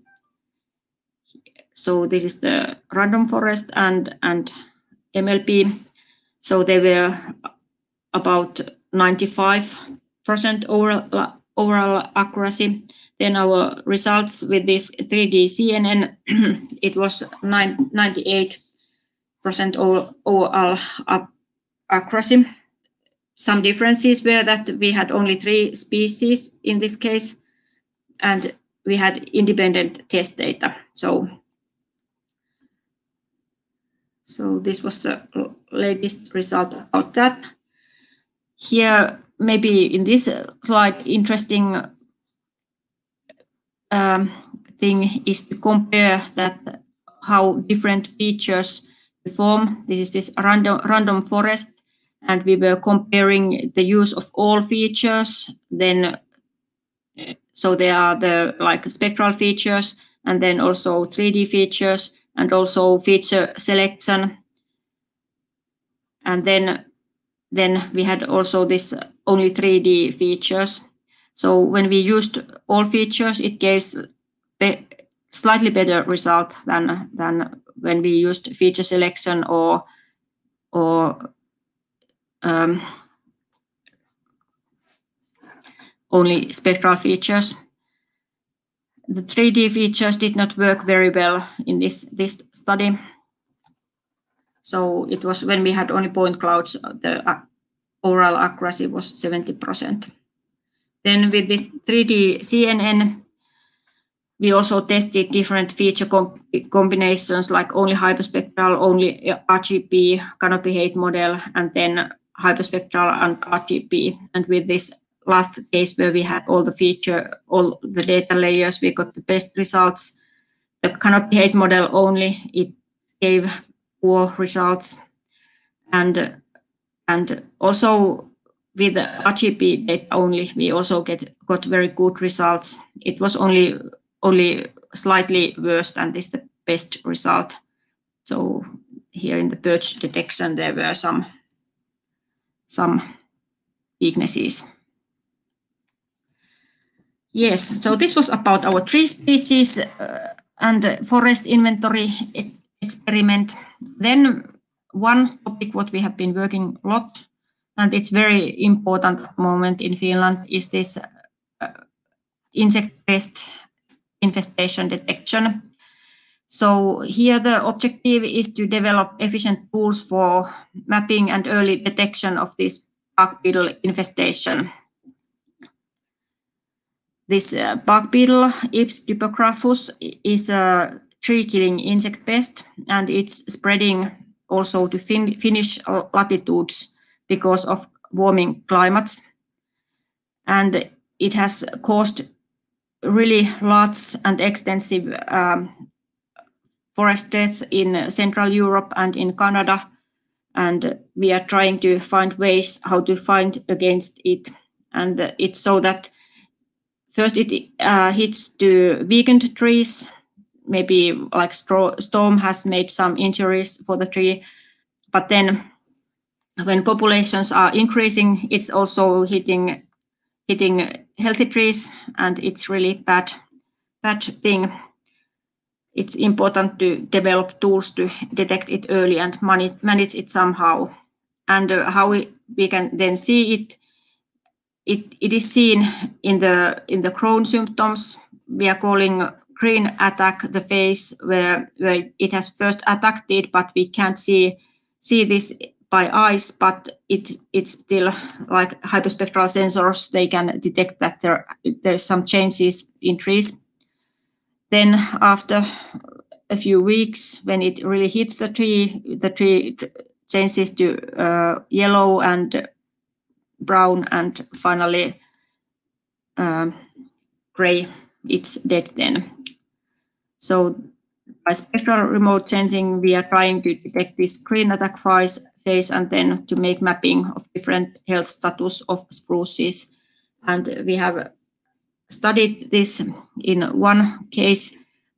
Speaker 5: So this is the random forest and MLP. So they were about 95% overall accuracy. Then our results with this 3D CNN, it was 98% overall accuracy. Some differences were that we had only 3 species in this case, and we had independent test data. So this was the latest result about that. Here, maybe in this slide, interesting thing is to compare that how different features perform. This is this random forest, and we were comparing the use of all features. Then, so there are the like spectral features, and then also 3D features, and also feature selection. And then we had also this only 3D features. So when we used all features, it gives slightly better result than when we used feature selection or only spectral features. The 3D features did not work very well in this study. So it was when we had only point clouds, the overall accuracy was 70%. Then with this 3D CNN, we also tested different feature combinations like only hyperspectral, only RGB, canopy height model, and then hyperspectral and RGB. And with this last case where we had all the data layers, we got the best results. The canopy height model only, it gave poor results. And also with the RGB data only, we also got very good results. It was only slightly worse than this the best result. So here in the perch detection, there were some weaknesses. Yes, so this was about our 3 species and forest inventory experiment. Then one topic what we have been working a lot, and it's very important moment in Finland, is this insect pest infestation detection. So here the objective is to develop efficient tools for mapping and early detection of this bark beetle infestation. This bark beetle, Ips typographus, is a tree-killing insect pest, and it's spreading also to Finnish latitudes because of warming climates. And it has caused really large and extensive forest death in Central Europe and in Canada. And we are trying to find ways how to fight against it. And it's so that first it hits to weakened trees, maybe like storm has made some injuries for the tree. But then when populations are increasing, it's also hitting healthy trees, and it's really bad thing. It's important to develop tools to detect it early and manage it somehow. And how we can then see it. It is seen in the crown symptoms. We are calling green attack the phase where it has first attacked, but we can't see this by eyes, but it's still like hyperspectral sensors. They can detect that there's some changes in trees. Then after a few weeks, when it really hits the tree changes to yellow and brown and finally gray it's dead then. So by spectral remote sensing, we are trying to detect this green attack phase and then to make mapping of different health status of spruces. And we have studied this in one case.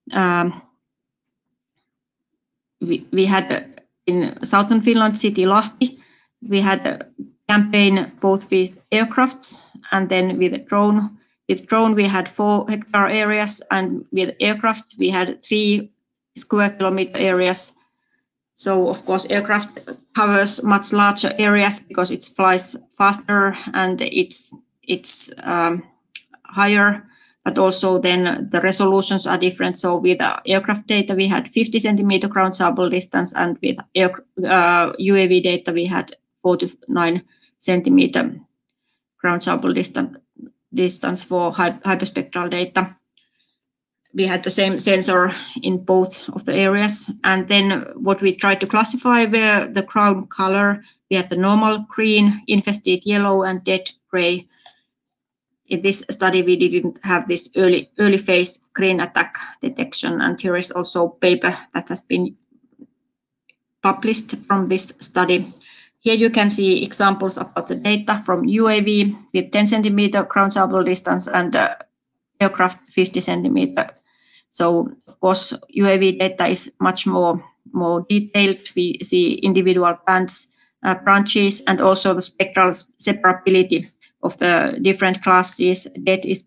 Speaker 5: We had in southern Finland, city Lahti, we had a campaign both with aircrafts and then with a drone. With drone, we had 4 hectare areas, and with aircraft, we had 3 square kilometer areas. So of course, aircraft covers much larger areas because it flies faster and it's higher, but also then the resolutions are different. So with aircraft data, we had 50 centimeter ground sample distance, and with UAV data, we had 4 to 9 centimeter ground sample distance for hyperspectral data. We had the same sensor in both of the areas. And then what we tried to classify were the ground color. We had the normal green, infested yellow, and dead gray. In this study, we didn't have this early phase green attack detection. And here is also paper that has been published from this study. Here you can see examples about the data from UAV with 10 centimeter ground sample distance and aircraft 50 centimeter. So of course, UAV data is much more detailed. We see individual branches and also the spectral separability of the different classes. Dead is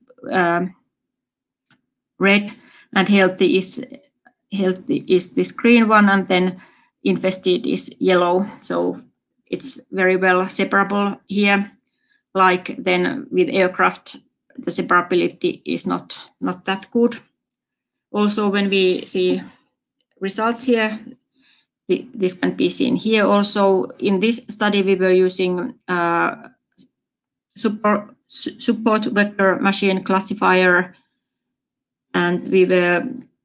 Speaker 5: red, and healthy is this green one, and then infested is yellow. So it's very well separable here. Like then with aircraft, the separability is not that good. Also, when we see results here, this can be seen here. Also, in this study, we were using support vector machine classifier, and we were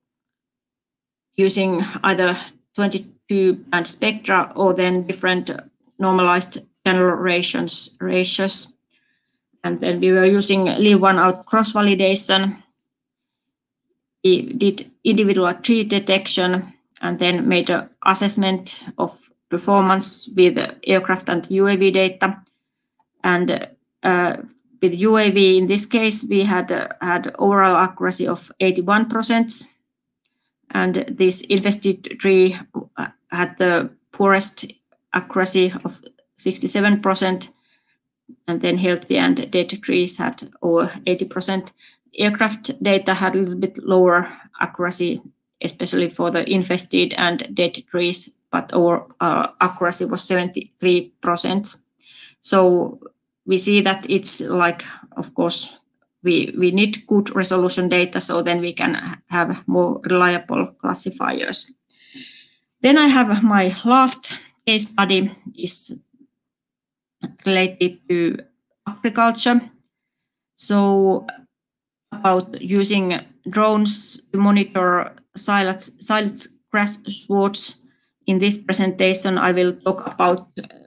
Speaker 5: using either 22 band spectra or then different normalized channel ratios. And then we were using leave one out cross validation. We did individual tree detection and then made an assessment of performance with aircraft and UAV data. And with UAV, in this case, we had overall accuracy of 81%. And this infested tree had the poorest accuracy of 67%. And then healthy and dead trees had over 80%. Aircraft data had a little bit lower accuracy, especially for the infested and dead trees, but our accuracy was 73%. So we see that it's like, of course, we need good resolution data, so then we can have more reliable classifiers. Then I have my last case study is related to agriculture. So about using drones to monitor silage grass swards. In this presentation, I will talk about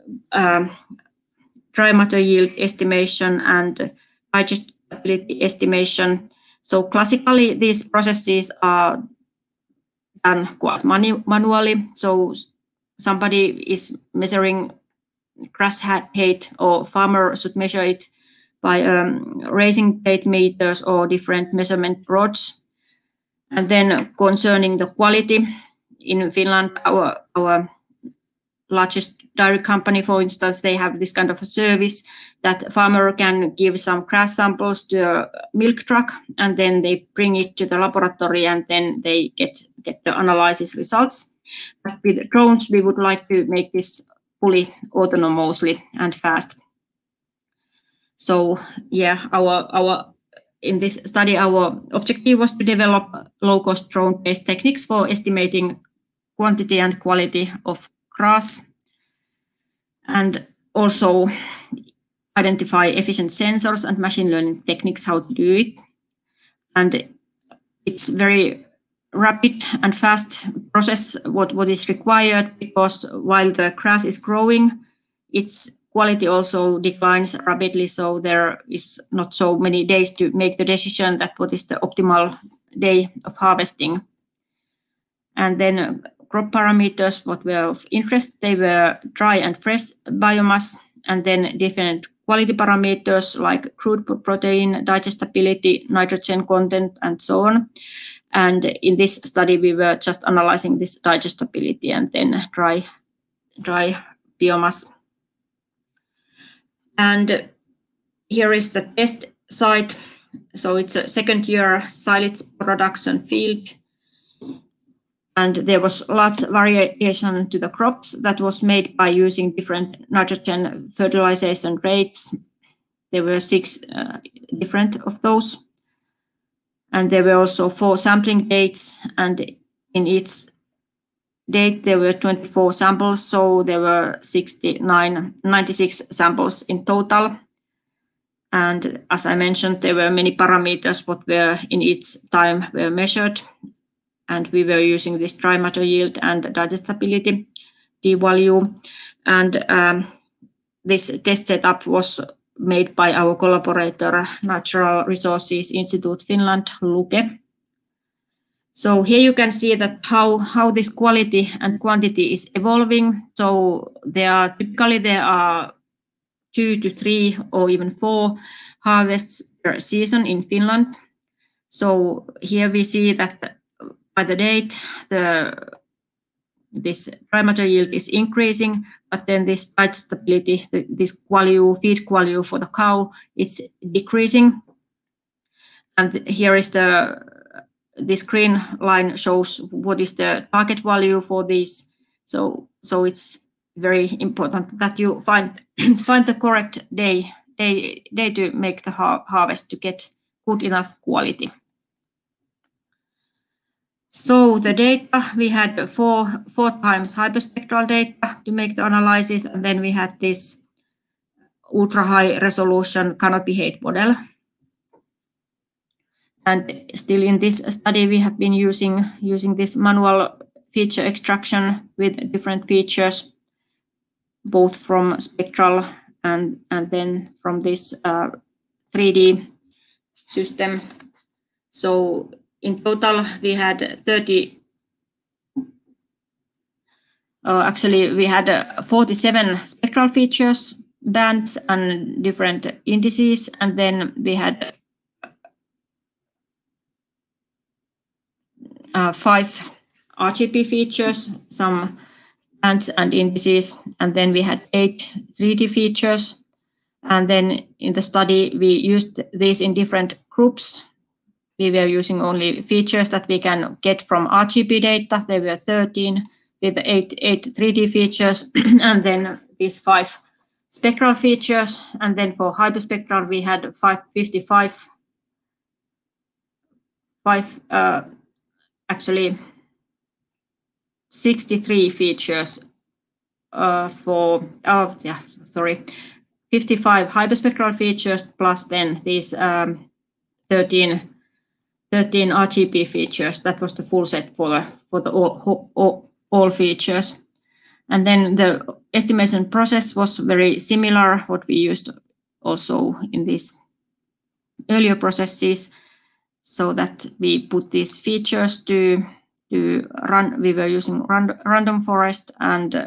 Speaker 5: dry matter yield estimation and digestibility estimation. So classically, these processes are done quite manually. So somebody is measuring grass height, or farmer should measure it by raising plate meters or different measurement rods. And then concerning the quality, in Finland, our largest dairy company, for instance, they have this kind of a service that farmer can give some grass samples to a milk truck, and then they bring it to the laboratory, and then they get the analysis results. But with drones, we would like to make this fully autonomously and fast. So yeah, in this study, our objective was to develop low-cost drone-based techniques for estimating quantity and quality of grass, and also identify efficient sensors and machine learning techniques how to do it. And it's very rapid and fast process what is required, because while the grass is growing, it's quality also declines rapidly, so there is not so many days to make the decision that what is the optimal day of harvesting. And then crop parameters, what were of interest, they were dry and fresh biomass, and then different quality parameters like crude protein, digestibility, nitrogen content, and so on. And in this study, we were just analyzing this digestibility and then dry biomass. And here is the test site. So it's a second-year silage production field. And there was lots of variation to the crops that was made by using different nitrogen fertilization rates. There were 6 different of those. And there were also 4 sampling dates, and in each date there were 24 samples, so there were 96 samples in total. And as I mentioned, there were many parameters what were in each time were measured, and we were using this dry matter yield and digestibility d-value. And this test setup was made by our collaborator, Natural Resources Institute Finland, LUKE. So here you can see that how this quality and quantity is evolving. So typically there are 2 to 3 or even 4 harvests per season in Finland. So here we see that by the date, this dry matter yield is increasing, but then this digestibility, this feed quality for the cow, it's decreasing. And here is this green line shows what is the target value for this. So it's very important that you find the correct day to make the harvest to get good enough quality. So the data, we had 4 times hyperspectral data to make the analysis, and then we had this ultra high resolution canopy height model. And still in this study, we have been using this manual feature extraction with different features, both from spectral and then from this 3D system. So in total, we had 47 spectral features, bands, and different indices, and then we had 5 RGB features, some bands and indices, and then we had 8 3D features. And then in the study, we used these in different groups. We were using only features that we can get from RGB data. There were 13 with 8 3D features, and then these 5 spectral features. And then for hyperspectral, we had 63 features 55 hyperspectral features plus then these 13 RGB features. That was the full set for the all features. And then the estimation process was very similar what we used also in these earlier processes, so that we put these features to run. We were using random forest and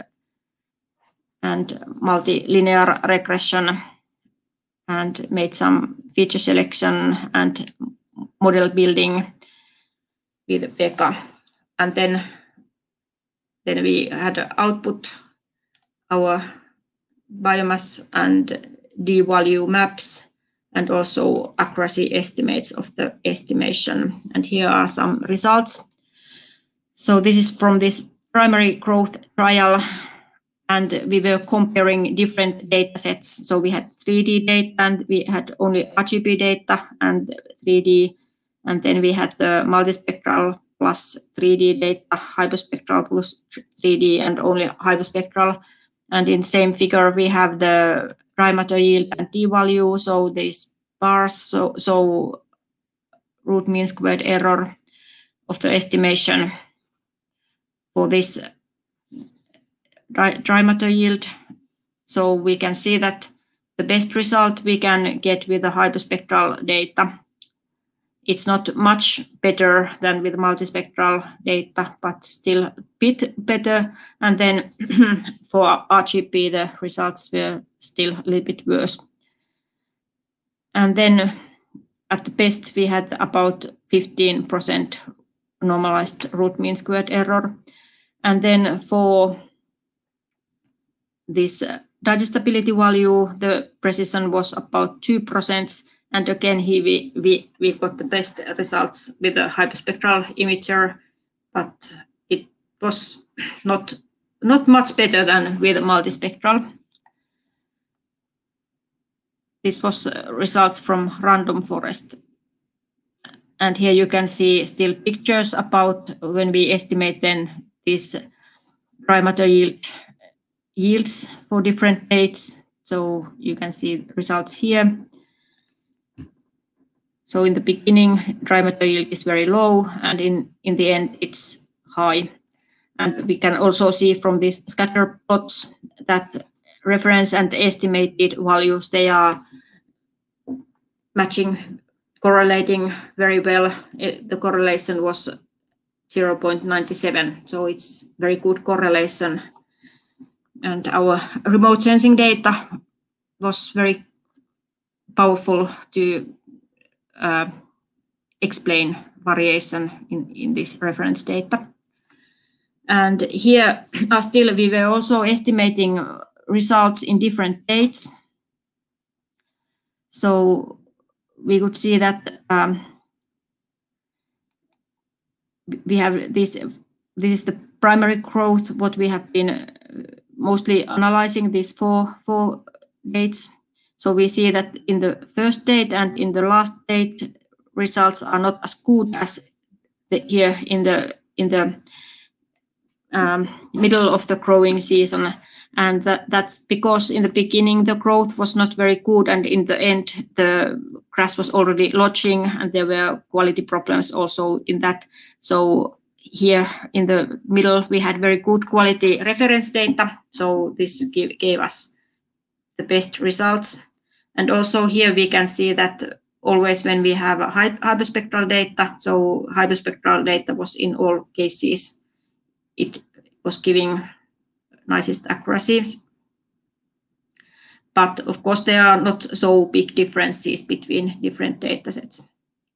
Speaker 5: multilinear regression, and made some feature selection and model building with Pekka. And then we had output our biomass and d-value maps, and also accuracy estimates of the estimation. And here are some results. So this is from this primary growth trial, and we were comparing different data sets. So we had 3D data, and we had only RGB data and 3D, and then we had the multispectral plus 3D data, hyperspectral plus 3D, and only hyperspectral. And in same figure, we have the dry matter yield and d-value, so these bars, so root mean squared error of the estimation for this dry matter yield So we can see that the best result we can get with the hyperspectral data. It's not much better than with multispectral data, but still a bit better. And then for RGP, the results were still a little bit worse. And then at the best, we had about 15% normalized root mean squared error. And then for this digestibility value, the precision was about 2%. And again, here we got the best results with the hyperspectral imager, but it was not much better than with multispectral. This was results from random forest. And here you can see still pictures about when we estimate then these dry matter yields for different dates. So you can see results here. So in the beginning, dry matter yield is very low, and in the end, it's high. And we can also see from these scatter plots that reference and estimated values, they are matching, correlating very well. The correlation was 0.97, so it's very good correlation. And our remote sensing data was very powerful to explain variation in this reference data. And here still we were also estimating results in different dates. So we could see that we have this is the primary growth, what we have been mostly analyzing these four dates. So we see that in the first date and in the last date, results are not as good as here in the middle of the growing season. And that's because in the beginning, the growth was not very good. And in the end, the grass was already lodging and there were quality problems also in that. So here in the middle, we had very good quality reference data. So this gave us the best results. And also here we can see that always when we have a hyperspectral data, so hyperspectral data was in all cases, it was giving nicest accuracies. But of course, there are not so big differences between different data sets.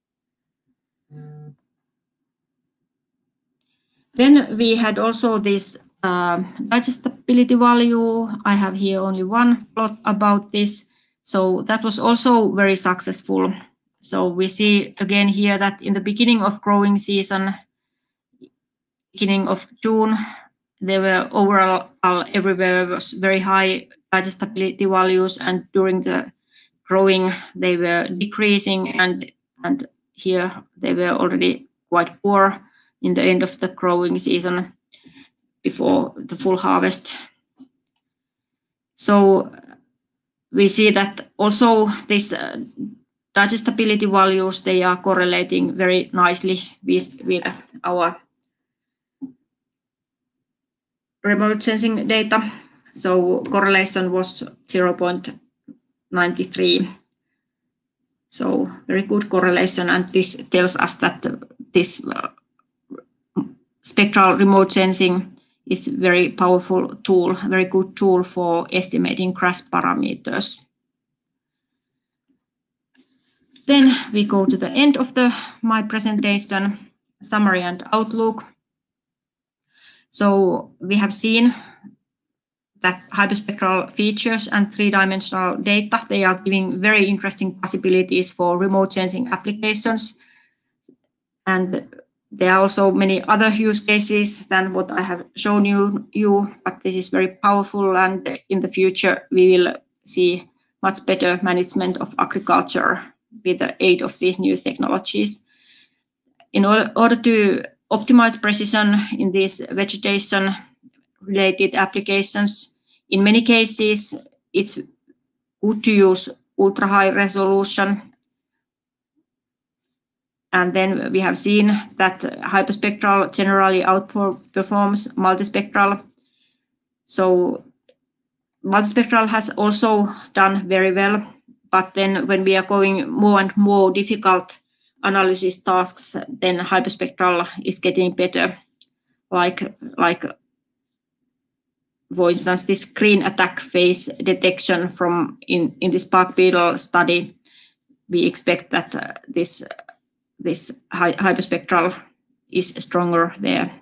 Speaker 5: Then we had also this digestibility value. I have here only one plot about this. So that was also very successful. So we see again here that in the beginning of growing season, beginning of June, there were overall everywhere was very high digestibility values, and during the growing they were decreasing, and here they were already quite poor in the end of the growing season before the full harvest. So we see that also this digestibility values, they are correlating very nicely with our remote sensing data. So correlation was 0.93. So very good correlation, and this tells us that this spectral remote sensing is a very powerful tool, a very good tool for estimating grass parameters. Then we go to the end of my presentation, summary and outlook. So we have seen that hyperspectral features and three-dimensional data, they are giving very interesting possibilities for remote sensing applications. And there are also many other use cases than what I have shown you, but this is very powerful, and in the future we will see much better management of agriculture with the aid of these new technologies. In order to optimize precision in these vegetation-related applications, in many cases it's good to use ultra-high resolution. And then we have seen that hyperspectral generally outperforms multispectral. So multispectral has also done very well, but then when we are going more and more difficult analysis tasks, then hyperspectral is getting better. Like for instance, this green attack phase detection from in this bark beetle study, we expect that this hyperspectral is stronger there.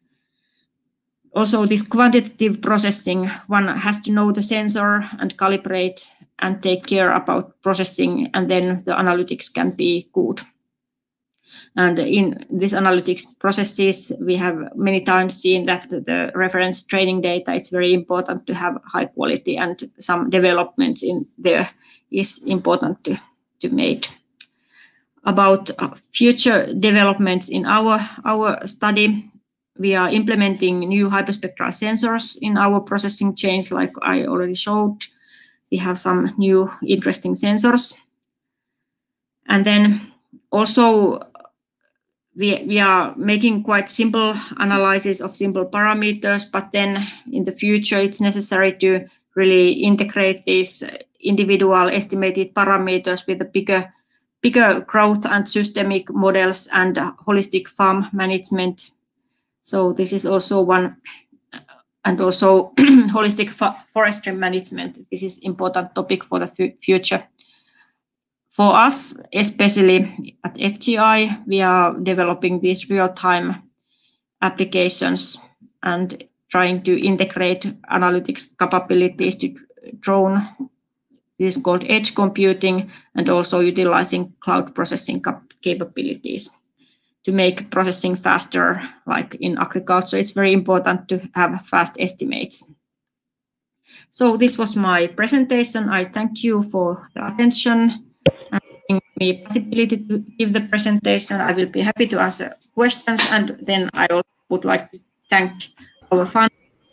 Speaker 5: Also, this quantitative processing, one has to know the sensor and calibrate and take care about processing, and then the analytics can be good. And in this analytics processes, we have many times seen that the reference training data, it's very important to have high quality, and some developments in there is important to make. About future developments in our study, we are implementing new hyperspectral sensors in our processing chains, like I already showed. We have some new interesting sensors. And then also we are making quite simple analysis of simple parameters, but then in the future it's necessary to really integrate these individual estimated parameters with the bigger growth and systemic models and holistic farm management. So this is also one, and also holistic forestry management. This is important topic for the future. For us, especially at FGI, we are developing these real-time applications and trying to integrate analytics capabilities to drone. This is called edge computing, and also utilizing cloud processing capabilities to make processing faster, like in agriculture. It's very important to have fast estimates. So this was my presentation. I thank you for the attention and giving me the possibility to give the presentation. I will be happy to answer questions, and then I also would like to thank our funders,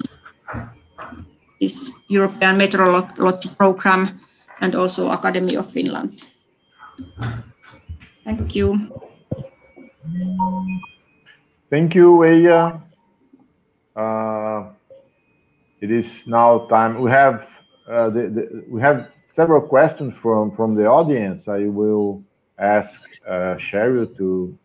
Speaker 5: this European Meteorology Program, and also Academy of Finland. Thank you.
Speaker 4: Thank you, Eija. It is now time. We have several questions from the audience. I will ask Cheryl to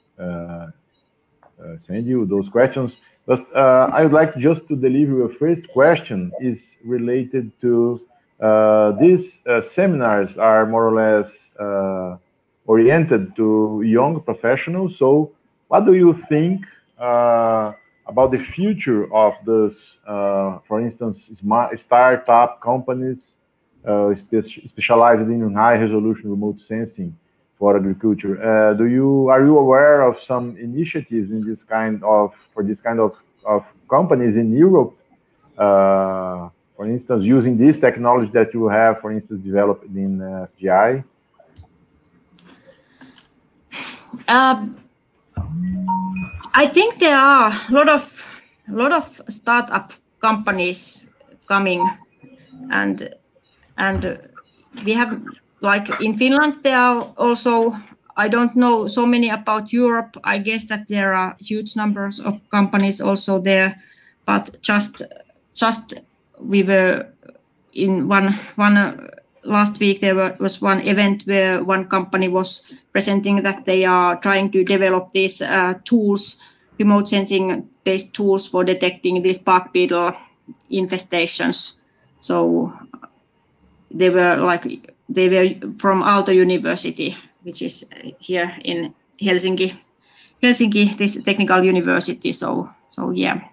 Speaker 4: send you those questions. But I would like just to deliver a first question. Is related to these seminars are more or less oriented to young professionals. So what do you think about the future of this, for instance, startup companies specialized in high resolution remote sensing for agriculture? Are you aware of some initiatives in this kind of companies in Europe, for instance, using this technology that you have, for instance, developed in FGI?
Speaker 5: I think there are a lot of startup companies coming, and we have, like in Finland, there are also, I don't know so many about Europe. I guess that there are huge numbers of companies also there, but just we were in one last week, there was one event where one company was presenting that they are trying to develop these tools, remote sensing based tools for detecting these bark beetle infestations. So they were from Aalto University, which is here in Helsinki, this technical university. So yeah.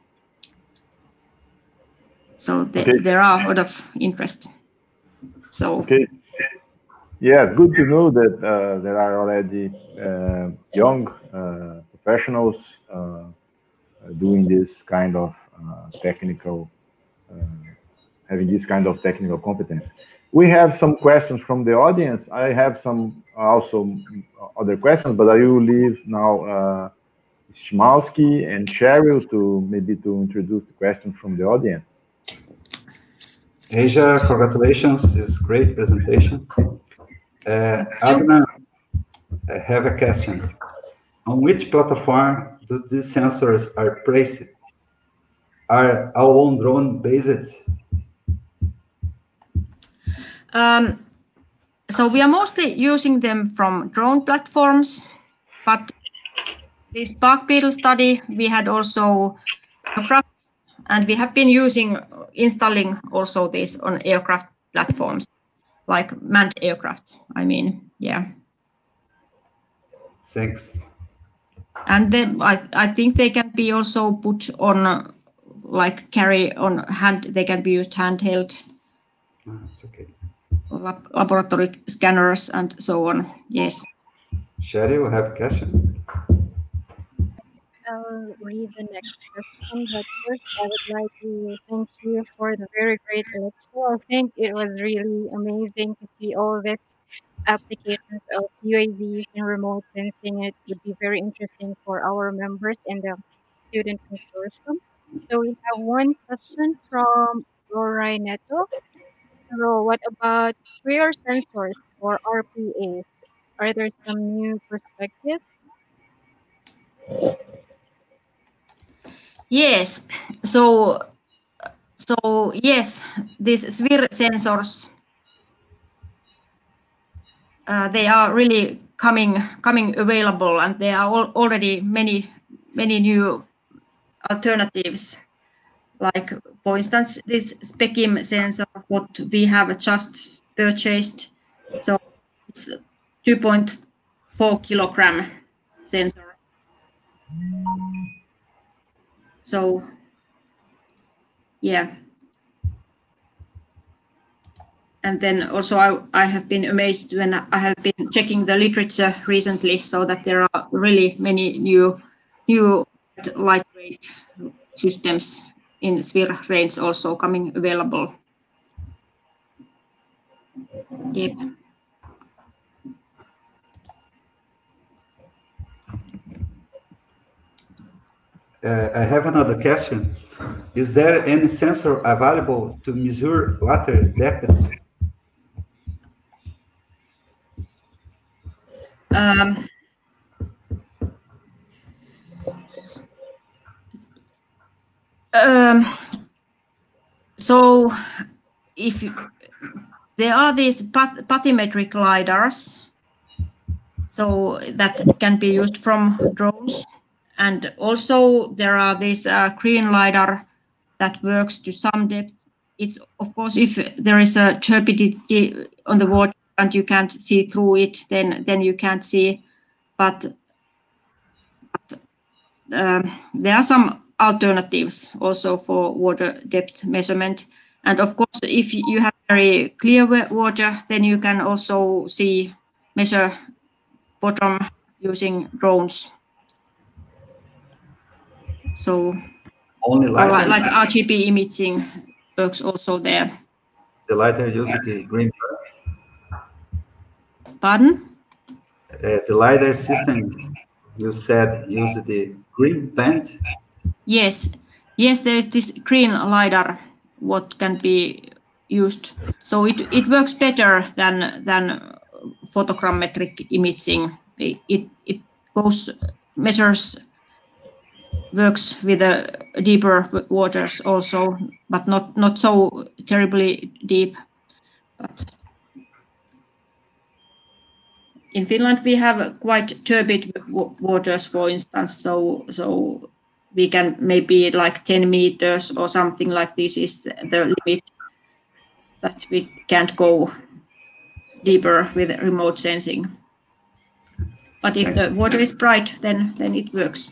Speaker 5: So there are a lot of interest. So
Speaker 4: okay, yeah, good to know that there are already young professionals doing this kind of technical, having this kind of technical competence. We have some questions from the audience. I have some also other questions, but I will leave now Shmalski and Cheryl to introduce the questions from the audience.
Speaker 6: Eija, congratulations, it's a great presentation. Agna, I have a question. On which platform do these sensors are placed? Are our own drone based?
Speaker 5: So we are mostly using them from drone platforms, but this bark beetle study, we had also aircraft, and we have been installing also this on aircraft platforms, like manned aircraft, I mean, yeah.
Speaker 6: Thanks.
Speaker 5: And then I think they can be also put on, like carry on hand, they can be used handheld.
Speaker 6: That's okay.
Speaker 5: Laboratory scanners and so on, yes.
Speaker 6: Sherry, you have a question?
Speaker 2: I'll read the next question, but first I would like to thank you for the very great lecture. I think it was really amazing to see all these applications of UAVs and remote sensing. It would be very interesting for our members in the student consortium. So we have one question from Rory Neto. So what about sphere sensors or RPAs? Are there some new perspectives?
Speaker 5: Yes, so yes, these sphere sensors, they are really coming available, and there are already many new alternatives. Like for instance, this SPECIM sensor, what we have just purchased, so it's 2.4 kilogram sensor. So yeah. And then also I have been amazed when I have been checking the literature recently, so that there are really many new lightweight systems in sphere range also coming available. Yep.
Speaker 6: I have another question. Is there any sensor available to measure water depth?
Speaker 5: So if there are these bathymetric lidars, so that can be used from drones, and also there are these green lidar that works to some depth. It's of course, if there is a turbidity on the water and you can't see through it, then you can't see. But there are some alternatives also for water depth measurement. And of course, if you have very clear water, then you can also measure bottom using drones. So
Speaker 6: only LiDAR?
Speaker 5: Like RGB imaging works also there.
Speaker 6: The LiDAR uses the green band?
Speaker 5: Pardon?
Speaker 6: The LiDAR system, you said, uses the green band?
Speaker 5: Yes, there is this green LiDAR what can be used. So it works better than photogrammetric imaging. It works with deeper waters also, but not so terribly deep. But in Finland we have quite turbid waters, for instance, so we can maybe like 10 meters or something like this is the limit that we can't go deeper with remote sensing. But if the water is bright, then it works.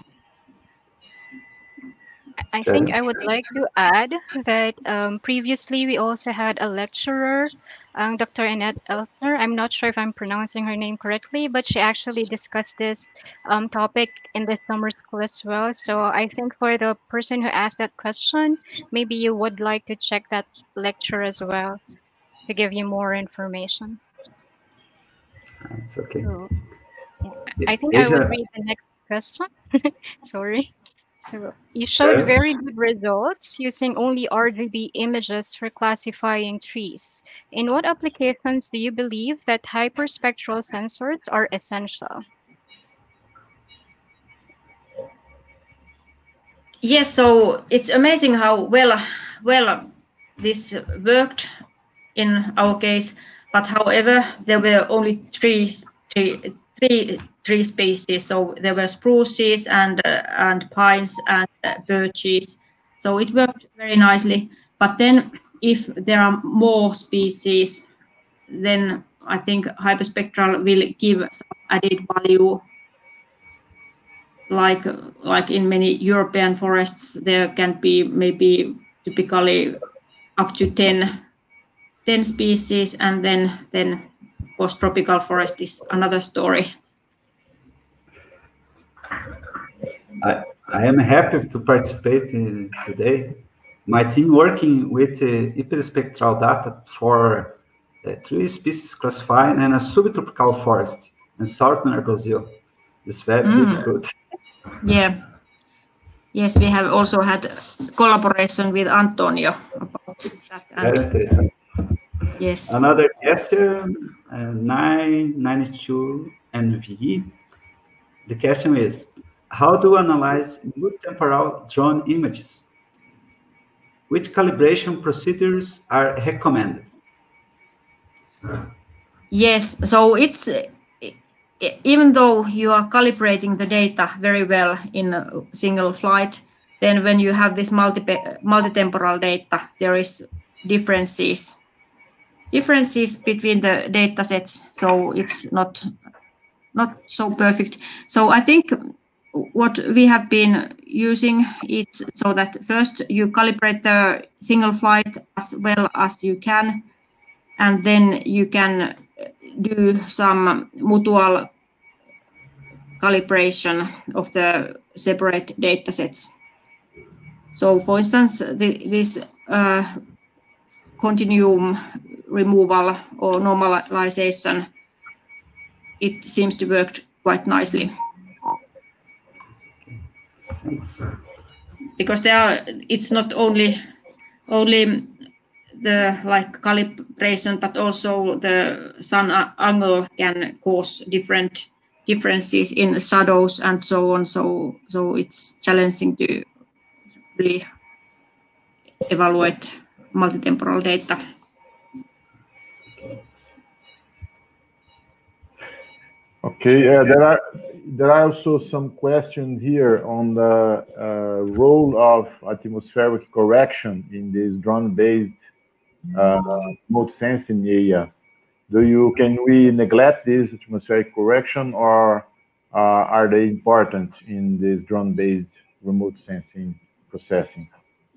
Speaker 2: I think I would like to add that previously we also had a lecturer, Dr. Annette Eltner. I'm not sure if I'm pronouncing her name correctly, but she actually discussed this topic in the summer school as well. So I think for the person who asked that question, maybe you would like to check that lecture as well to give you more information.
Speaker 6: That's okay.
Speaker 2: So, yeah, I think I would read the next question. Sorry. So you showed very good results using only RGB images for classifying trees. In what applications do you believe that hyperspectral sensors are essential?
Speaker 5: Yes, so it's amazing how well this worked. in our case, but however, there were only three tree species. So there were spruces and pines and birches. So it worked very nicely. But then if there are more species, then I think hyperspectral will give some added value. Like in many European forests, there can be maybe typically up to 10 species, and then of course tropical forest is another story.
Speaker 6: I am happy to participate today. My team working with hyperspectral data for 3 species classified and a subtropical forest in southern Brazil. It's very difficult.
Speaker 5: Yeah. Yes, we have also had collaboration with Antonio about that.
Speaker 6: Very interesting.
Speaker 5: Yes.
Speaker 6: Another question, 992 NVE. The question is, how do you analyze mid-temporal drone images? Which calibration procedures are recommended?
Speaker 5: Yes, so it's even though you are calibrating the data very well in a single flight, then when you have this multi-temporal data, there is differences between the data sets, so it's not so perfect. So I think what we have been using is so that first you calibrate the single flight as well as you can, and then you can do some mutual calibration of the separate data sets. So for instance, this continuum removal or normalization, it seems to work quite nicely.
Speaker 6: Thanks.
Speaker 5: Because it's not only the calibration, but also the sun angle can cause differences in shadows and so on. So it's challenging to really evaluate multi-temporal data.
Speaker 4: Okay, there are also some questions here on the role of atmospheric correction in this drone-based remote sensing area. Can we neglect this atmospheric correction, or are they important in this drone-based remote sensing processing?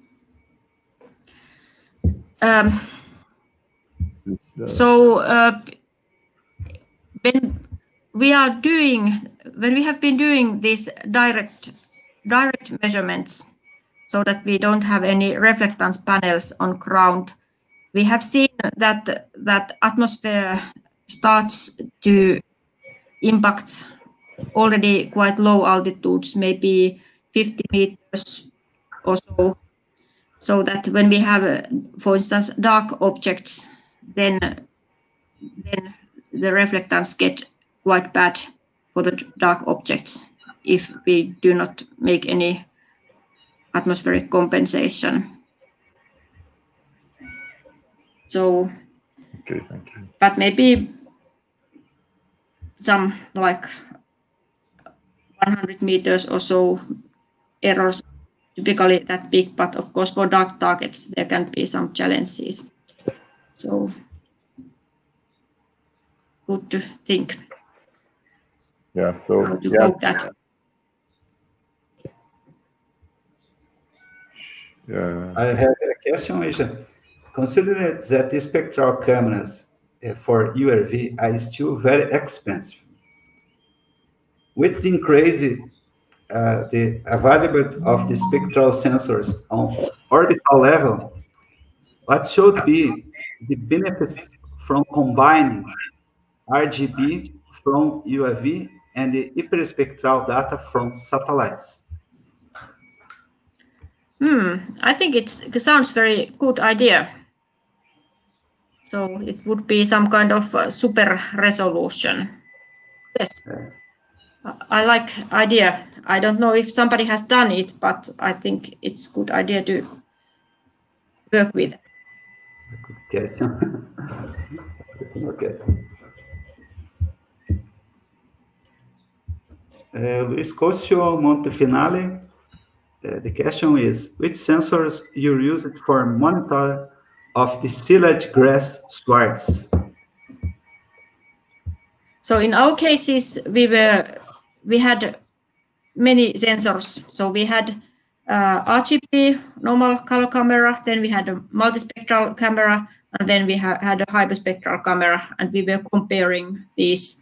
Speaker 5: When we have been doing these direct measurements, so that we don't have any reflectance panels on ground, we have seen that atmosphere starts to impact already quite low altitudes, maybe 50 meters or so. So that when we have, for instance, dark objects, then the reflectance get quite bad for the dark objects if we do not make any atmospheric compensation. So,
Speaker 4: okay, thank you.
Speaker 5: But maybe some like 100 meters or so errors, typically that big, but of course for dark targets there can be some challenges. So good to think.
Speaker 4: Yeah, so
Speaker 5: how to cope that.
Speaker 4: Yeah.
Speaker 6: I have a question, Eija. Considering that the spectral cameras for URV are still very expensive, with the increase the availability of the spectral sensors on orbital level, what should be the benefits from combining RGB from UAV and the hyperspectral data from satellites?
Speaker 5: I think it sounds very good idea. So it would be some kind of super resolution. Yes, I like idea. I don't know if somebody has done it, but I think it's a good idea to work with.
Speaker 6: question. Okay. Luis Cosio Montefinale, the question is, which sensors you used for monitor of the silage grass swards?
Speaker 5: So in our cases, we had many sensors. So we had RGB, normal color camera, then we had a multispectral camera, and then we had a hyperspectral camera, and we were comparing these.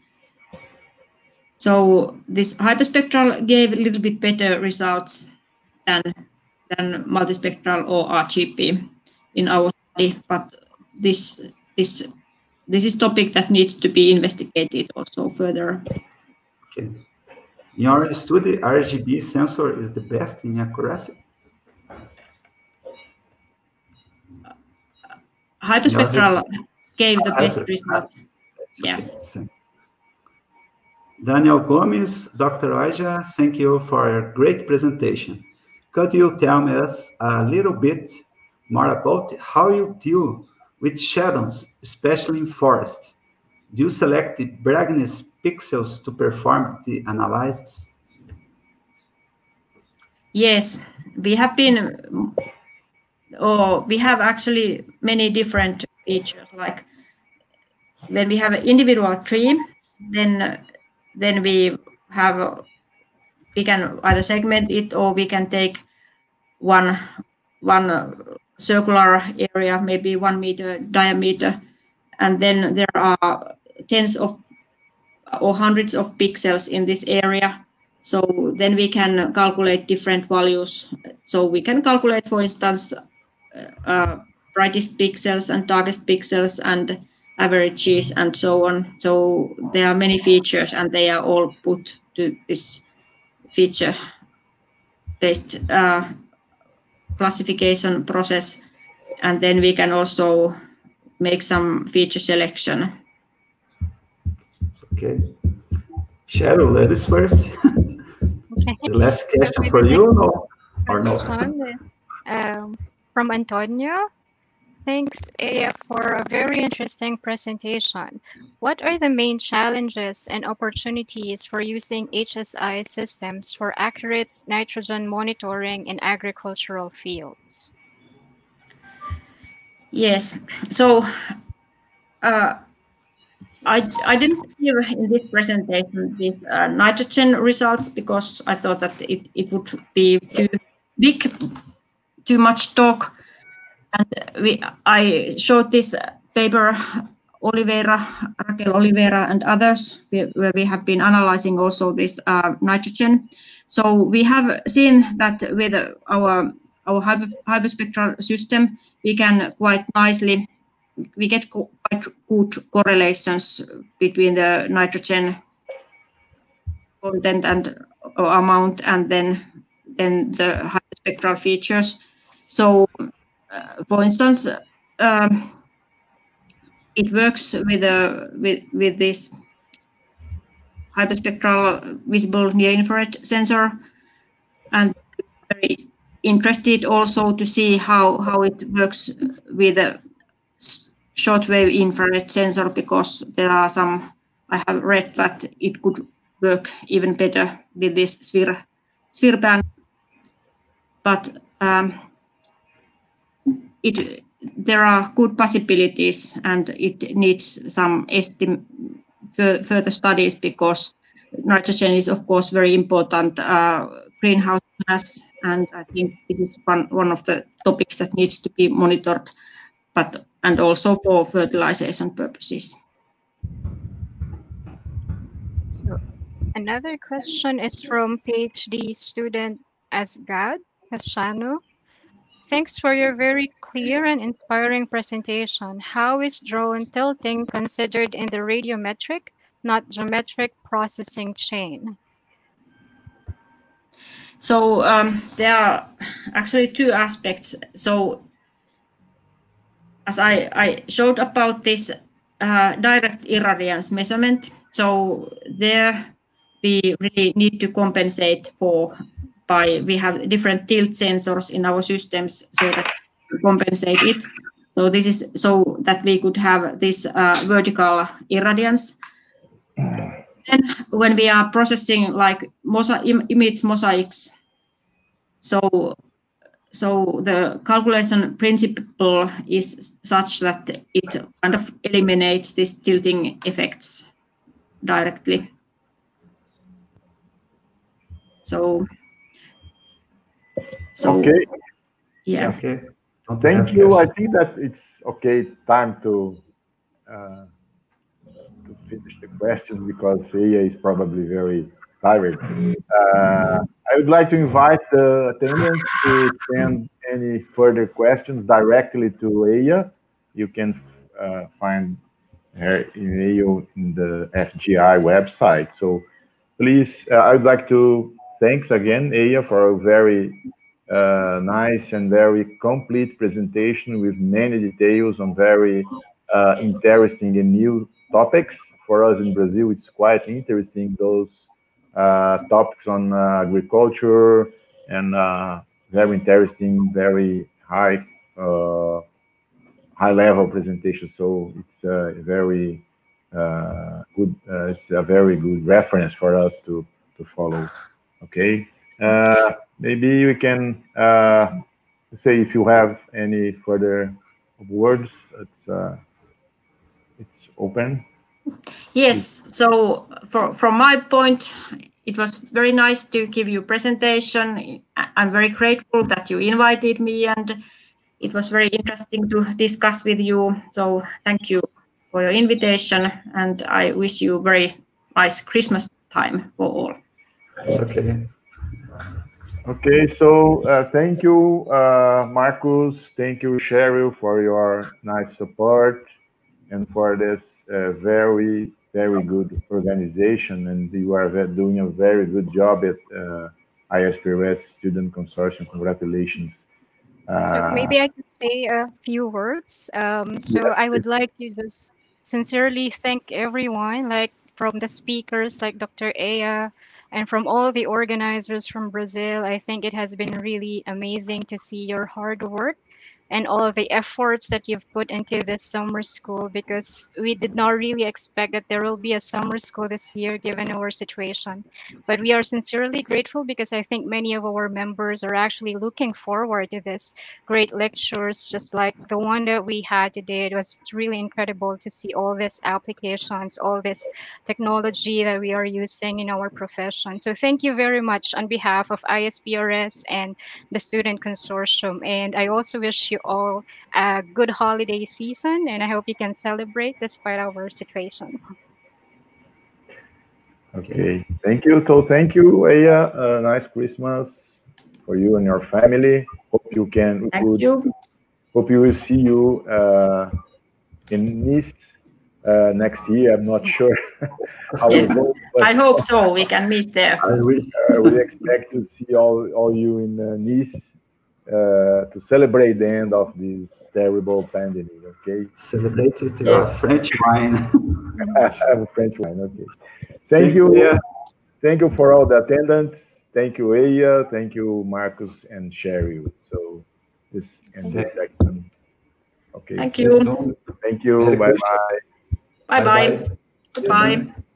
Speaker 5: So this hyperspectral gave a little bit better results than multispectral or RGB in our study, but this is topic that needs to be investigated also further.
Speaker 6: Okay. In your study, RGB sensor is the best in accuracy?
Speaker 5: Hyperspectral gave the best results. Yeah.
Speaker 6: Okay. Daniel Gomes, Dr. Eija, thank you for a great presentation. Could you tell us a little bit more about how you deal with shadows, especially in forests? Do you select the brightness pixels to perform the analysis?
Speaker 5: Yes, we have actually many different features. Like when we have an individual tree, then we can either segment it, or we can take one circular area, maybe 1 meter diameter, and then there are tens of or hundreds of pixels in this area. So then we can calculate different values. So we can calculate, for instance, brightest pixels and darkest pixels and averages and so on. So there are many features, and they are all put to this feature-based classification process. And then we can also make some feature selection.
Speaker 6: Okay. Cheryl, ladies first.
Speaker 2: Okay.
Speaker 6: The last question for you, or no?
Speaker 2: From Antonio. Thanks, Eija, for a very interesting presentation. What are the main challenges and opportunities for using HSI systems for accurate nitrogen monitoring in agricultural fields?
Speaker 5: Yes, so I didn't give in this presentation these nitrogen results because I thought that it would be too big, too much talk. And I showed this paper, Raquel Oliveira and others, where we have been analyzing also this nitrogen. So we have seen that with our hyperspectral system, we can quite nicely, we get quite good correlations between the nitrogen content and amount, and then the hyperspectral features. So for instance, it works with this hyperspectral visible near-infrared sensor, and very interested also to see how it works with a shortwave infrared sensor, because there are some, I have read that it could work even better with this sphere band, but there are good possibilities, and it needs some further studies, because nitrogen is of course very important greenhouse gas, and I think this is one of the topics that needs to be monitored, and also for fertilization purposes.
Speaker 2: So another question is from PhD student Asgad Castano. Thanks for your very clear and inspiring presentation. How is drone tilting considered in the radiometric, not geometric processing chain?
Speaker 5: So there are actually two aspects. So as I showed about this direct irradiance measurement, so there we really need to compensate we have different tilt sensors in our systems so that we compensate it. So this is so that we could have this vertical irradiance. And when we are processing like image mosaics, so the calculation principle is such that it kind of eliminates these tilting effects directly. So
Speaker 4: okay.
Speaker 5: Yeah.
Speaker 6: Okay.
Speaker 4: Thank you. I think that it's okay. Time to finish the questions because Eija is probably very tired. I would like to invite the attendants to send any further questions directly to Eija. You can find her email in the FGI website. So please, I would like to thanks again, Eija, for a very nice and very complete presentation with many details on very interesting and new topics. For us in Brazil, it's quite interesting, those topics on agriculture and very interesting, very high level presentation. So it's a very good, it's a very good reference for us to follow. Okay. Maybe we can say if you have any further words, it's open.
Speaker 5: Yes. So from my point, it was very nice to give you a presentation. I'm very grateful that you invited me, and it was very interesting to discuss with you. So thank you for your invitation, and I wish you very nice Christmas time for all.
Speaker 6: It's okay.
Speaker 4: Okay, so thank you, Marcus. Thank you, Cheryl, for your nice support and for this very, very good organization. And you are doing a very good job at ISPRS Student Consortium. Congratulations.
Speaker 2: So maybe I could say a few words. So I would like to just sincerely thank everyone, like from the speakers, like Dr. Eija, and from all the organizers from Brazil. I think it has been really amazing to see your hard work and all of the efforts that you've put into this summer school, because we did not really expect that there will be a summer school this year given our situation. But we are sincerely grateful because I think many of our members are actually looking forward to this great lectures, just like the one that we had today. It was really incredible to see all these applications, all this technology that we are using in our profession. So thank you very much on behalf of ISPRS and the Student Consortium. And I also wish you all a good holiday season, and I hope you can celebrate despite our situation.
Speaker 4: Okay, thank you. So thank you, Eija. Nice Christmas for you and your family. Hope you can.
Speaker 5: Thank you.
Speaker 4: Hope you will see you in Nice next year. I'm not sure how it goes, but
Speaker 5: I hope so. We can meet there.
Speaker 4: We expect to see all you in Nice to celebrate the end of this terrible pandemic. Okay.
Speaker 6: Celebrate with your French wine.
Speaker 4: I have a French wine. Okay. Thank you. Thank you for all the attendance. Thank you, Eija. Thank you, Marcus and Cheryl. So this and this section. Okay.
Speaker 5: Thank you.
Speaker 4: Thank you. Bye bye.
Speaker 5: Bye bye. Goodbye.